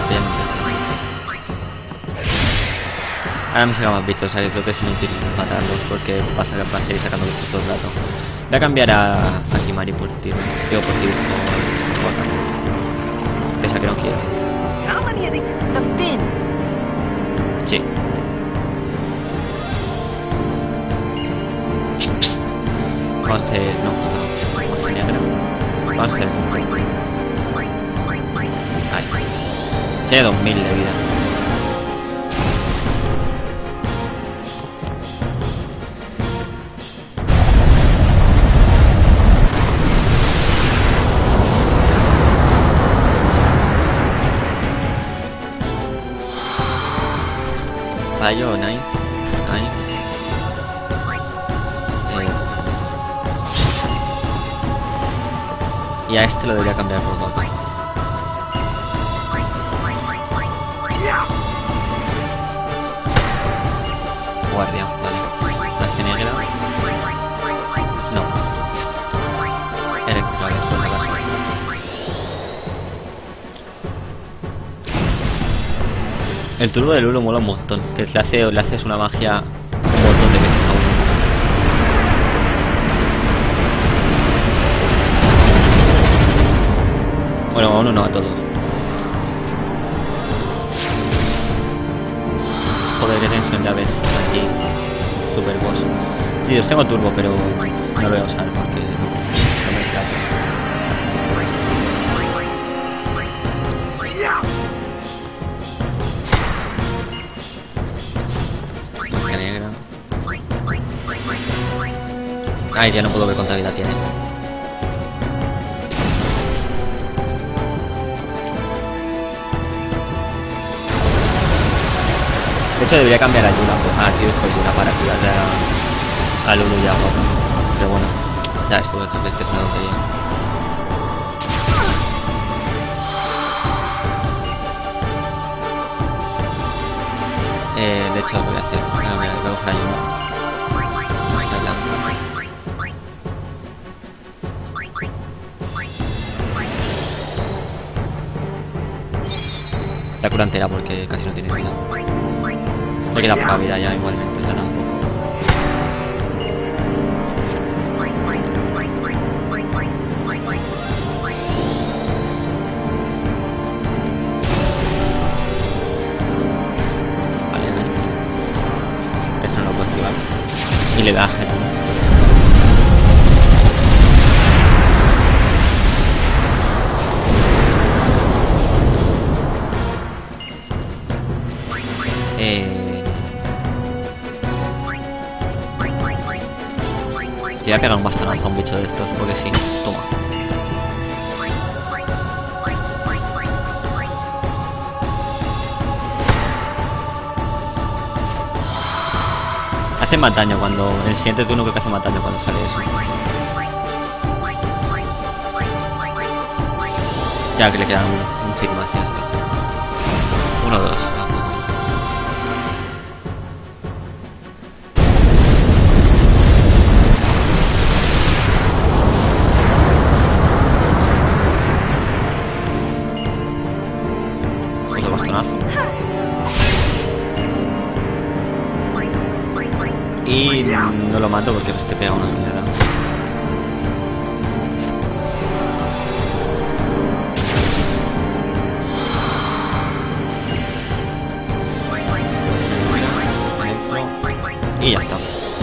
ahora me saca más bichos, o sea que creo que es inútil matarlos porque va a seguir sacando bichos todo el rato. Voy a cambiar a Kimari por ti. Digo por ti, por Waka. Pesa que no quiero. Sí. Vamos a hacer... no, magia negra. Vamos a hacer el punto. Ahí. Tiene 2000 de vida. Fallo, nice. Nice. Y a este lo debería cambiar por Waka. Guardia, vale. Magia negra. No. Electro, vale, por la base. El turbo de Lulu mola un montón. Que le haces una magia un montón de veces a uno. Bueno, a uno no, a todos. Joder, qué tensión, ya ves. Aquí, super boss. Sí, los tengo turbo, pero no lo voy a usar porque no me flaco. Magia negra. Ay, ya no puedo ver cuánta vida tiene. De hecho debería cambiar a Yuna, tío, con Yuna para cuidarle a Lulu y a Goku. Pero bueno, ya estuvo, entonces que es una tontería. De hecho lo que voy a hacer, voy a coger a Yuna. La cura entera porque casi no tiene vida. Le queda poca vida ya igualmente, ya tampoco. Vale, nice. Eso no lo puedo esquivar. Y le da genial. Voy a pegar un bastonazo a un bicho de estos, porque sí, toma. Hace más daño cuando... En el siguiente turno creo que hace más daño cuando sale eso. Ya que le queda un hit más, ya está. 1 o 2. Y no lo mato porque te pega una mierda. Y ya está.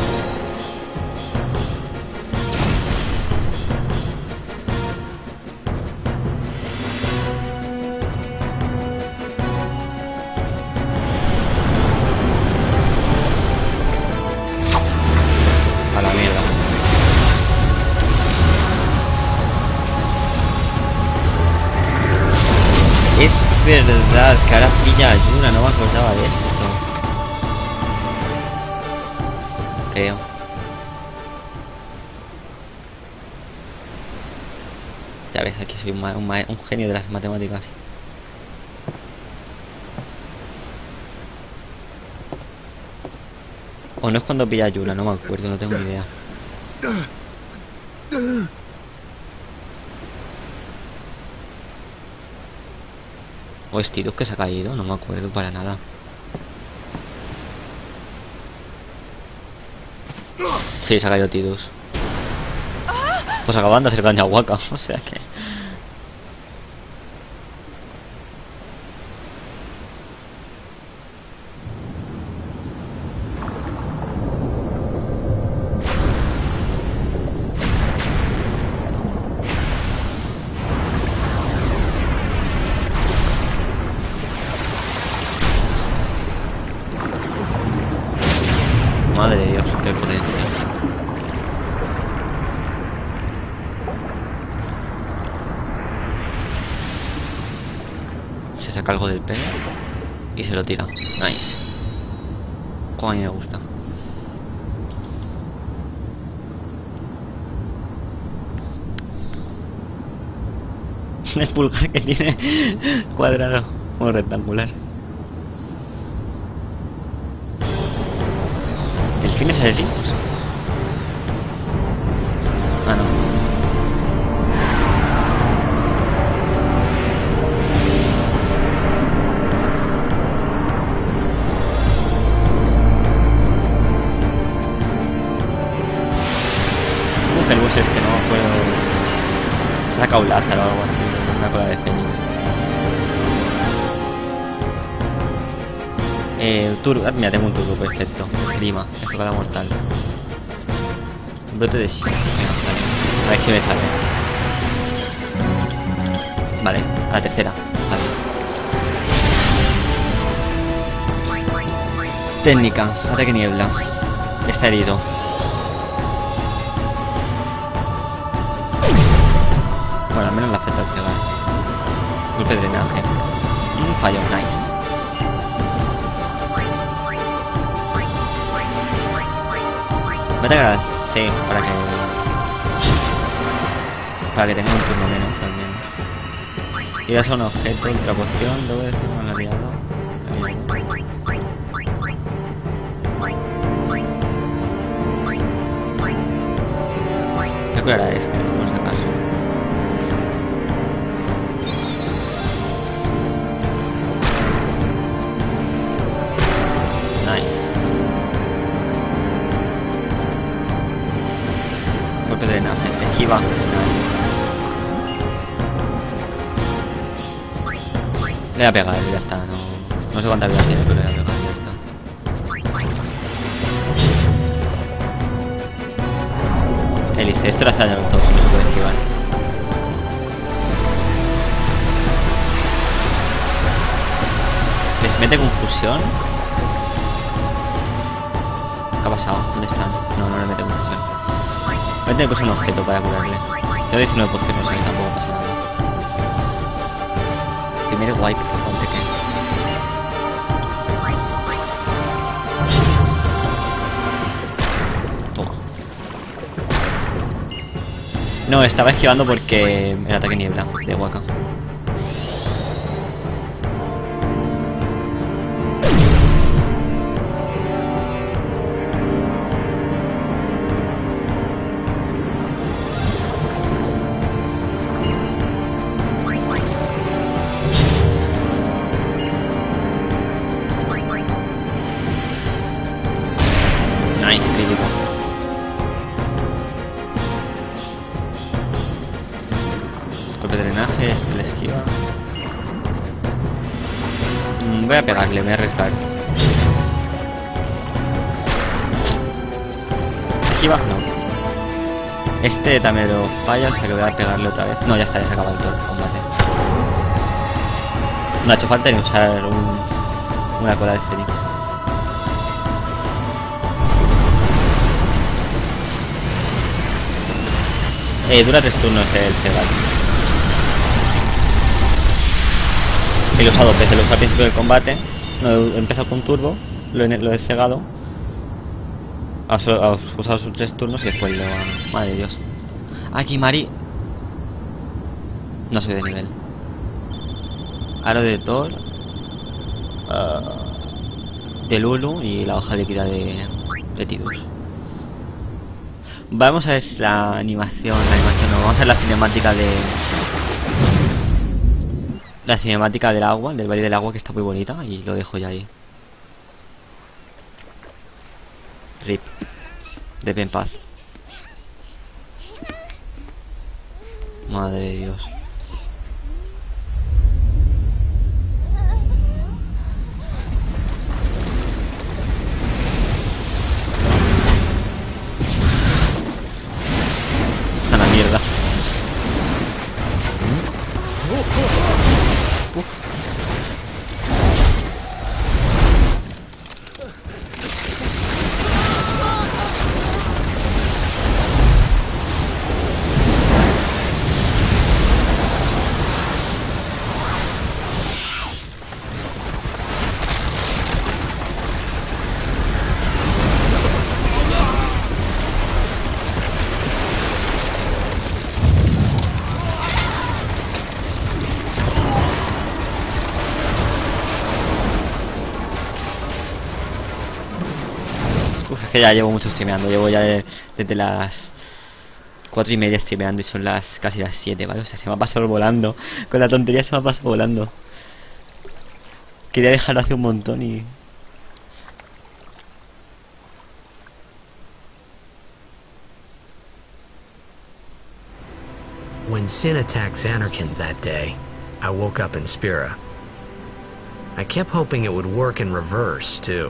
Es verdad que ahora pilla a Yuna, no me acordaba de esto. Creo. Ya ves, aquí soy un genio de las matemáticas. O no es cuando pilla a Yuna, no me acuerdo, no tengo ni idea. O es Tidus que se ha caído, no me acuerdo para nada. Sí, se ha caído Tidus. Pues acaban de hacer daño a Waka, o sea que... Madre de Dios, qué potencia. Se saca algo del pelo y se lo tira. Nice. Como a mí me gusta. El pulgar que tiene cuadrado o rectangular. ¿Delfines asesinos? Ah, no. El bus este, no me acuerdo. Se saca un Lázaro o algo así, una cola de Fénix. Turbo, mira, tengo un turbo perfecto. Lima, estocada mortal. Un brote de sí. A ver si me sale. Vale, a la tercera. Vale. Técnica, ataque niebla. Está herido. Bueno, al menos la afecta al cegar. Golpe de drenaje. Un fallo, nice. Voy a atacar, sí, para que tenga un turno menos al menos. Y ya son objetos, ultra poción, debo decir un aliado. Voy a curar a este, por si acaso. Nice. Golpe de drenaje, esquiva. Nice. Le voy a pegar, ya está. No sé cuánta vida tiene, pero le voy a pegar, ya está. Hélice, esto lo hace daño a todos, no se puede esquivar. ¿Les mete confusión? ¿Qué ha pasado? ¿Dónde están? No, no le mete confusión. Voy a tener que usar un objeto para curarle. Tengo 19 pociones, o sea que tampoco pasa nada. Primero wipe, ponte que. Toma. No, estaba esquivando porque el ataque niebla de Waka. Nice, crítico. Golpe de drenaje, este le esquiva. Voy a pegarle, me voy a arriesgar. Esquiva, no. Este también lo falla, o sea que voy a pegarle otra vez. No, ya está, ya se acaba el combate. No ha hecho falta ni usar una cola de Fénix. Dura 3 turnos el cegal. Y lo he usado 2 veces, lo he usado al principio del combate. No, he empezado con turbo, lo he cegado. Ha usado sus 3 turnos y después lo ha... Madre de Dios. Aquí Mari. No soy de nivel. Aro de Thor. De Lulu y la hoja líquida de Tidus. Vamos a ver la animación no, vamos a ver la cinemática de... La cinemática del agua, del valle del agua, que está muy bonita, y lo dejo ya ahí. RIP. De en paz. Madre de Dios. Está la mierda. Es que ya llevo mucho streameando, llevo ya desde las 4:30 streameando y son casi las 7, ¿vale? O sea, se me ha pasado volando. Con la tontería se me ha pasado volando. Quería dejarlo hace un montón y... When Sin attacked Zanarkand that day, I woke up in Spira. I kept hoping it would work in reverse, too.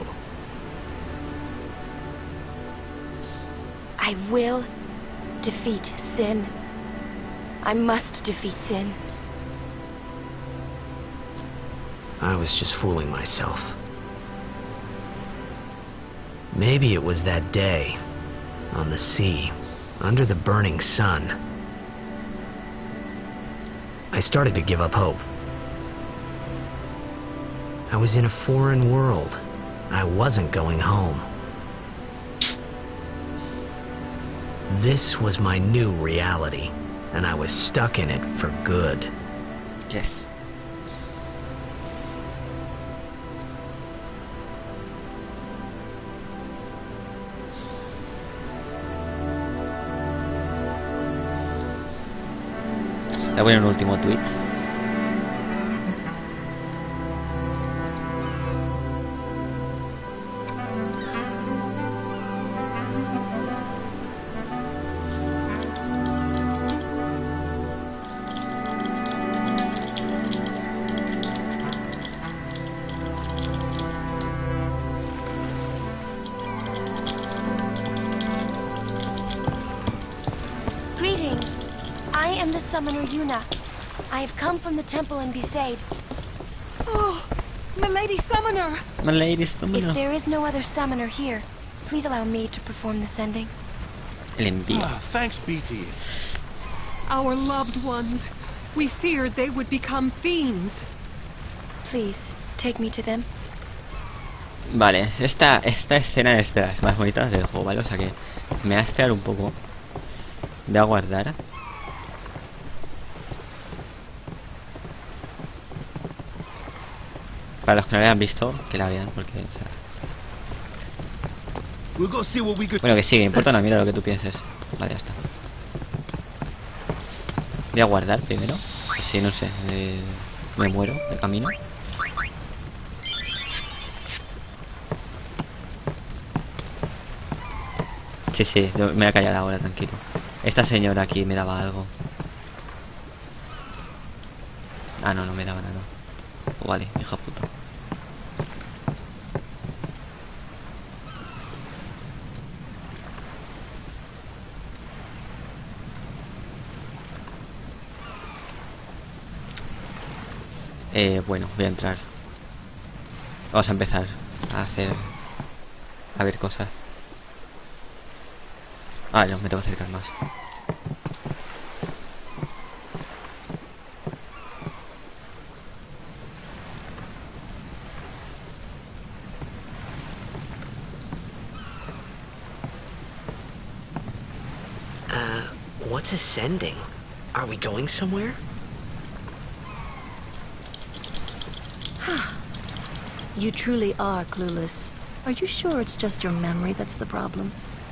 I will defeat Sin. I must defeat Sin. I was just fooling myself. Maybe it was that day, on the sea, under the burning sun. I started to give up hope. I was in a foreign world. I wasn't going home. This was my new reality, and I was stuck in it for good. Yes. Le voy a poner un último tweet. Greetings. I am the summoner Yuna. I have come from the temple in Besaid. Oh, Milady Summoner! Milady Summoner. If there is no other summoner here, please allow me to perform the sending. El envío. Thanks, BT. Our loved ones. We feared they would become fiends. Please, take me to them. Vale, esta escena es de las más bonitas del juego, ¿vale? O sea que me va a esperar un poco. Voy a guardar. Para los que no la hayan visto, que la vean, porque, o sea... Bueno, que sí, me importa una mierda lo que tú pienses. Vale, ya está. Voy a guardar primero. Si no sé, me muero de camino. Sí, me voy a callar ahora, tranquilo. Esta señora aquí me daba algo. Ah, no me daba nada. Vale, hija puta. Bueno, voy a entrar. Vamos a empezar a ver cosas. Ah, no, me tengo que acercar más. What's ascending? Are we going somewhere? You truly are clueless. Are you sure it's just your memory that's the problem?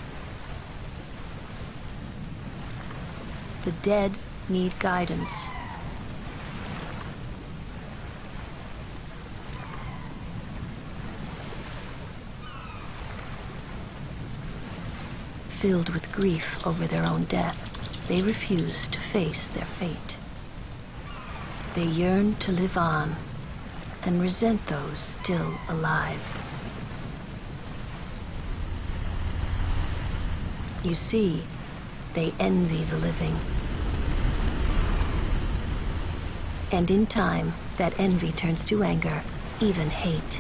The dead need guidance. Filled with grief over their own death, they refuse to face their fate. They yearn to live on and resent those still alive. You see, they envy the living. And in time, that envy turns to anger, even hate.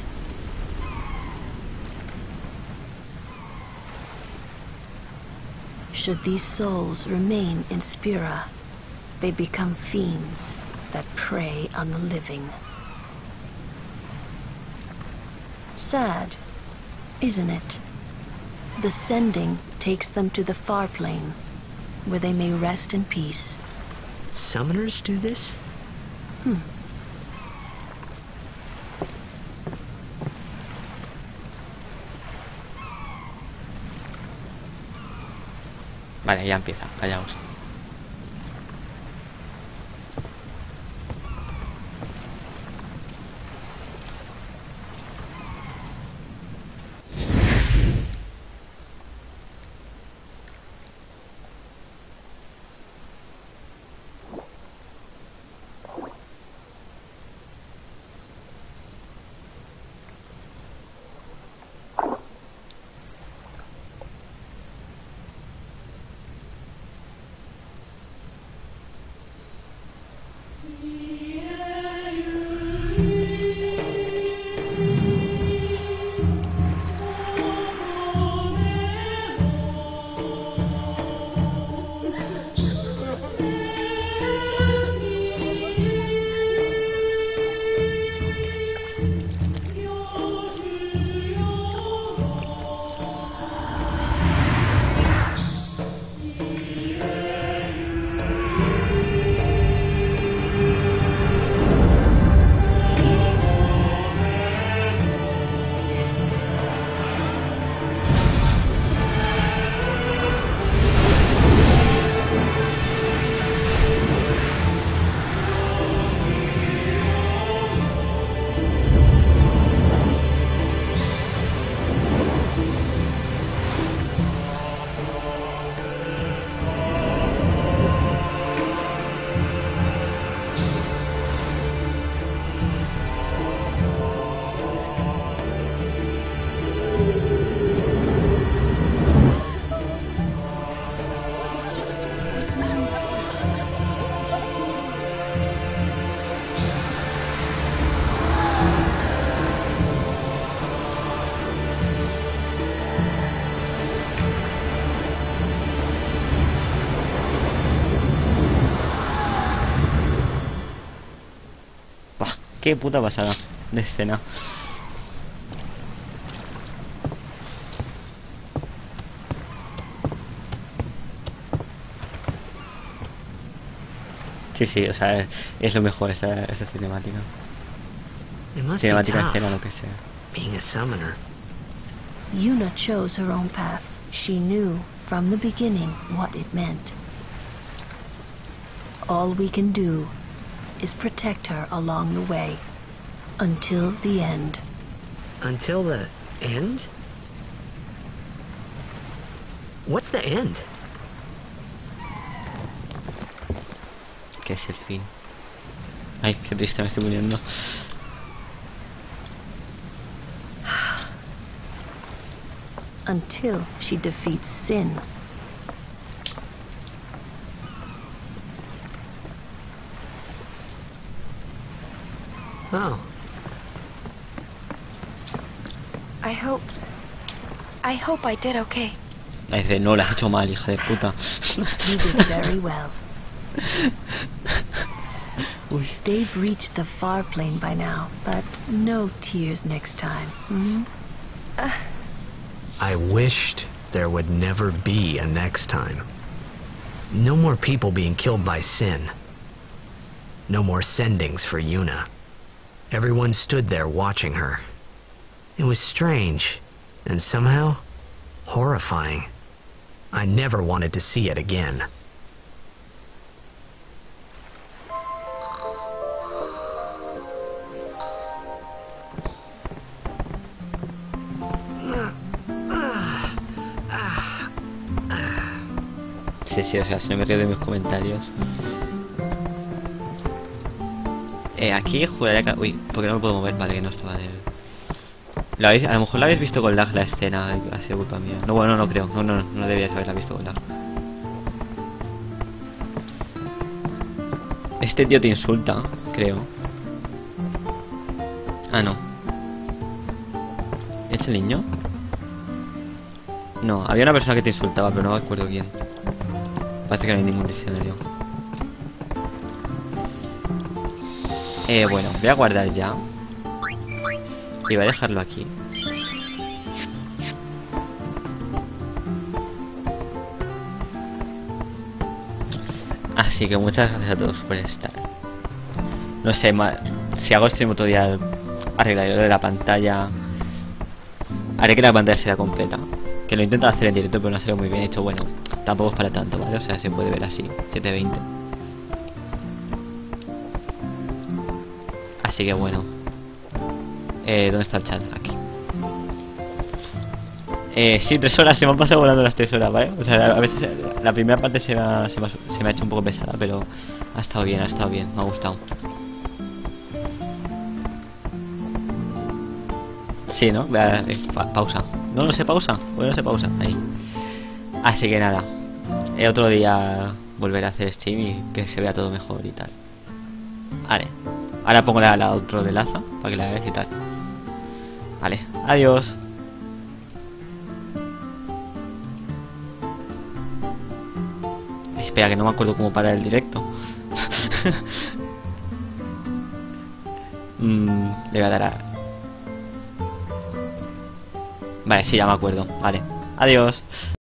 Should these souls remain in Spira, they become fiends that prey on the living. Sad, isn't it? The sending takes them to the far plane, where they may rest in peace. Summoners do this? Vale, ya empieza, callaos. Qué puta pasada de escena. Sí, o sea, es lo mejor esta cinemática. Cinemática escena, lo que sea. Being a summoner. Yuna chose her own path. She knew from the beginning what it meant. All we can do is protect her along the way until the end. Until the end? What's the end? ¿Qué es el fin? Ay, qué triste, me estoy muriendo. Until she defeats sin. Oh. I hope I did okay. Dice, no, lo has hecho mal, hija de puta. You did very well. They've reached the far plane by now, but no tears next time. Mm-hmm. I wished there would never be a next time. No more people being killed by sin. No more sendings for Yuna. Everyone stood there watching her. It was strange, and somehow horrifying. I never wanted to see it again. Sí, o sea, se me ríe de mis comentarios. Aquí juraría que... Uy, porque no me puedo mover, vale, que no estaba en el... A lo mejor la habéis visto con lag la escena, ha sido culpa mía. No, bueno, no creo, no deberíais haberla visto con lag. Este tío te insulta, creo. Ah, no. ¿Es el niño? No, había una persona que te insultaba, pero no me acuerdo quién. Parece que no hay ningún diccionario. Bueno, voy a guardar ya. Y voy a dejarlo aquí. Así que muchas gracias a todos por estar. No sé, si hago stream otro día, arreglaré lo de la pantalla. Haré que la pantalla sea completa. Que lo intento hacer en directo, pero no ha salido muy bien hecho. Bueno, tampoco es para tanto, ¿vale? O sea, se puede ver así, 720. Así que bueno. ¿Dónde está el chat? Aquí. Sí, 3 horas, se me han pasado volando las 3 horas, ¿vale? O sea, a veces la primera parte se me ha hecho un poco pesada, pero ha estado bien, me ha gustado. Sí, ¿no? Pausa. No se pausa. Bueno, se pausa. Ahí. Así que nada. Otro día volveré a hacer stream y que se vea todo mejor y tal. Vale. Ahora pongo la outro de Laza para que la veáis y tal. Vale. Adiós. Espera, que no me acuerdo cómo parar el directo. Le voy a dar a... Vale, sí, ya me acuerdo. Vale. Adiós.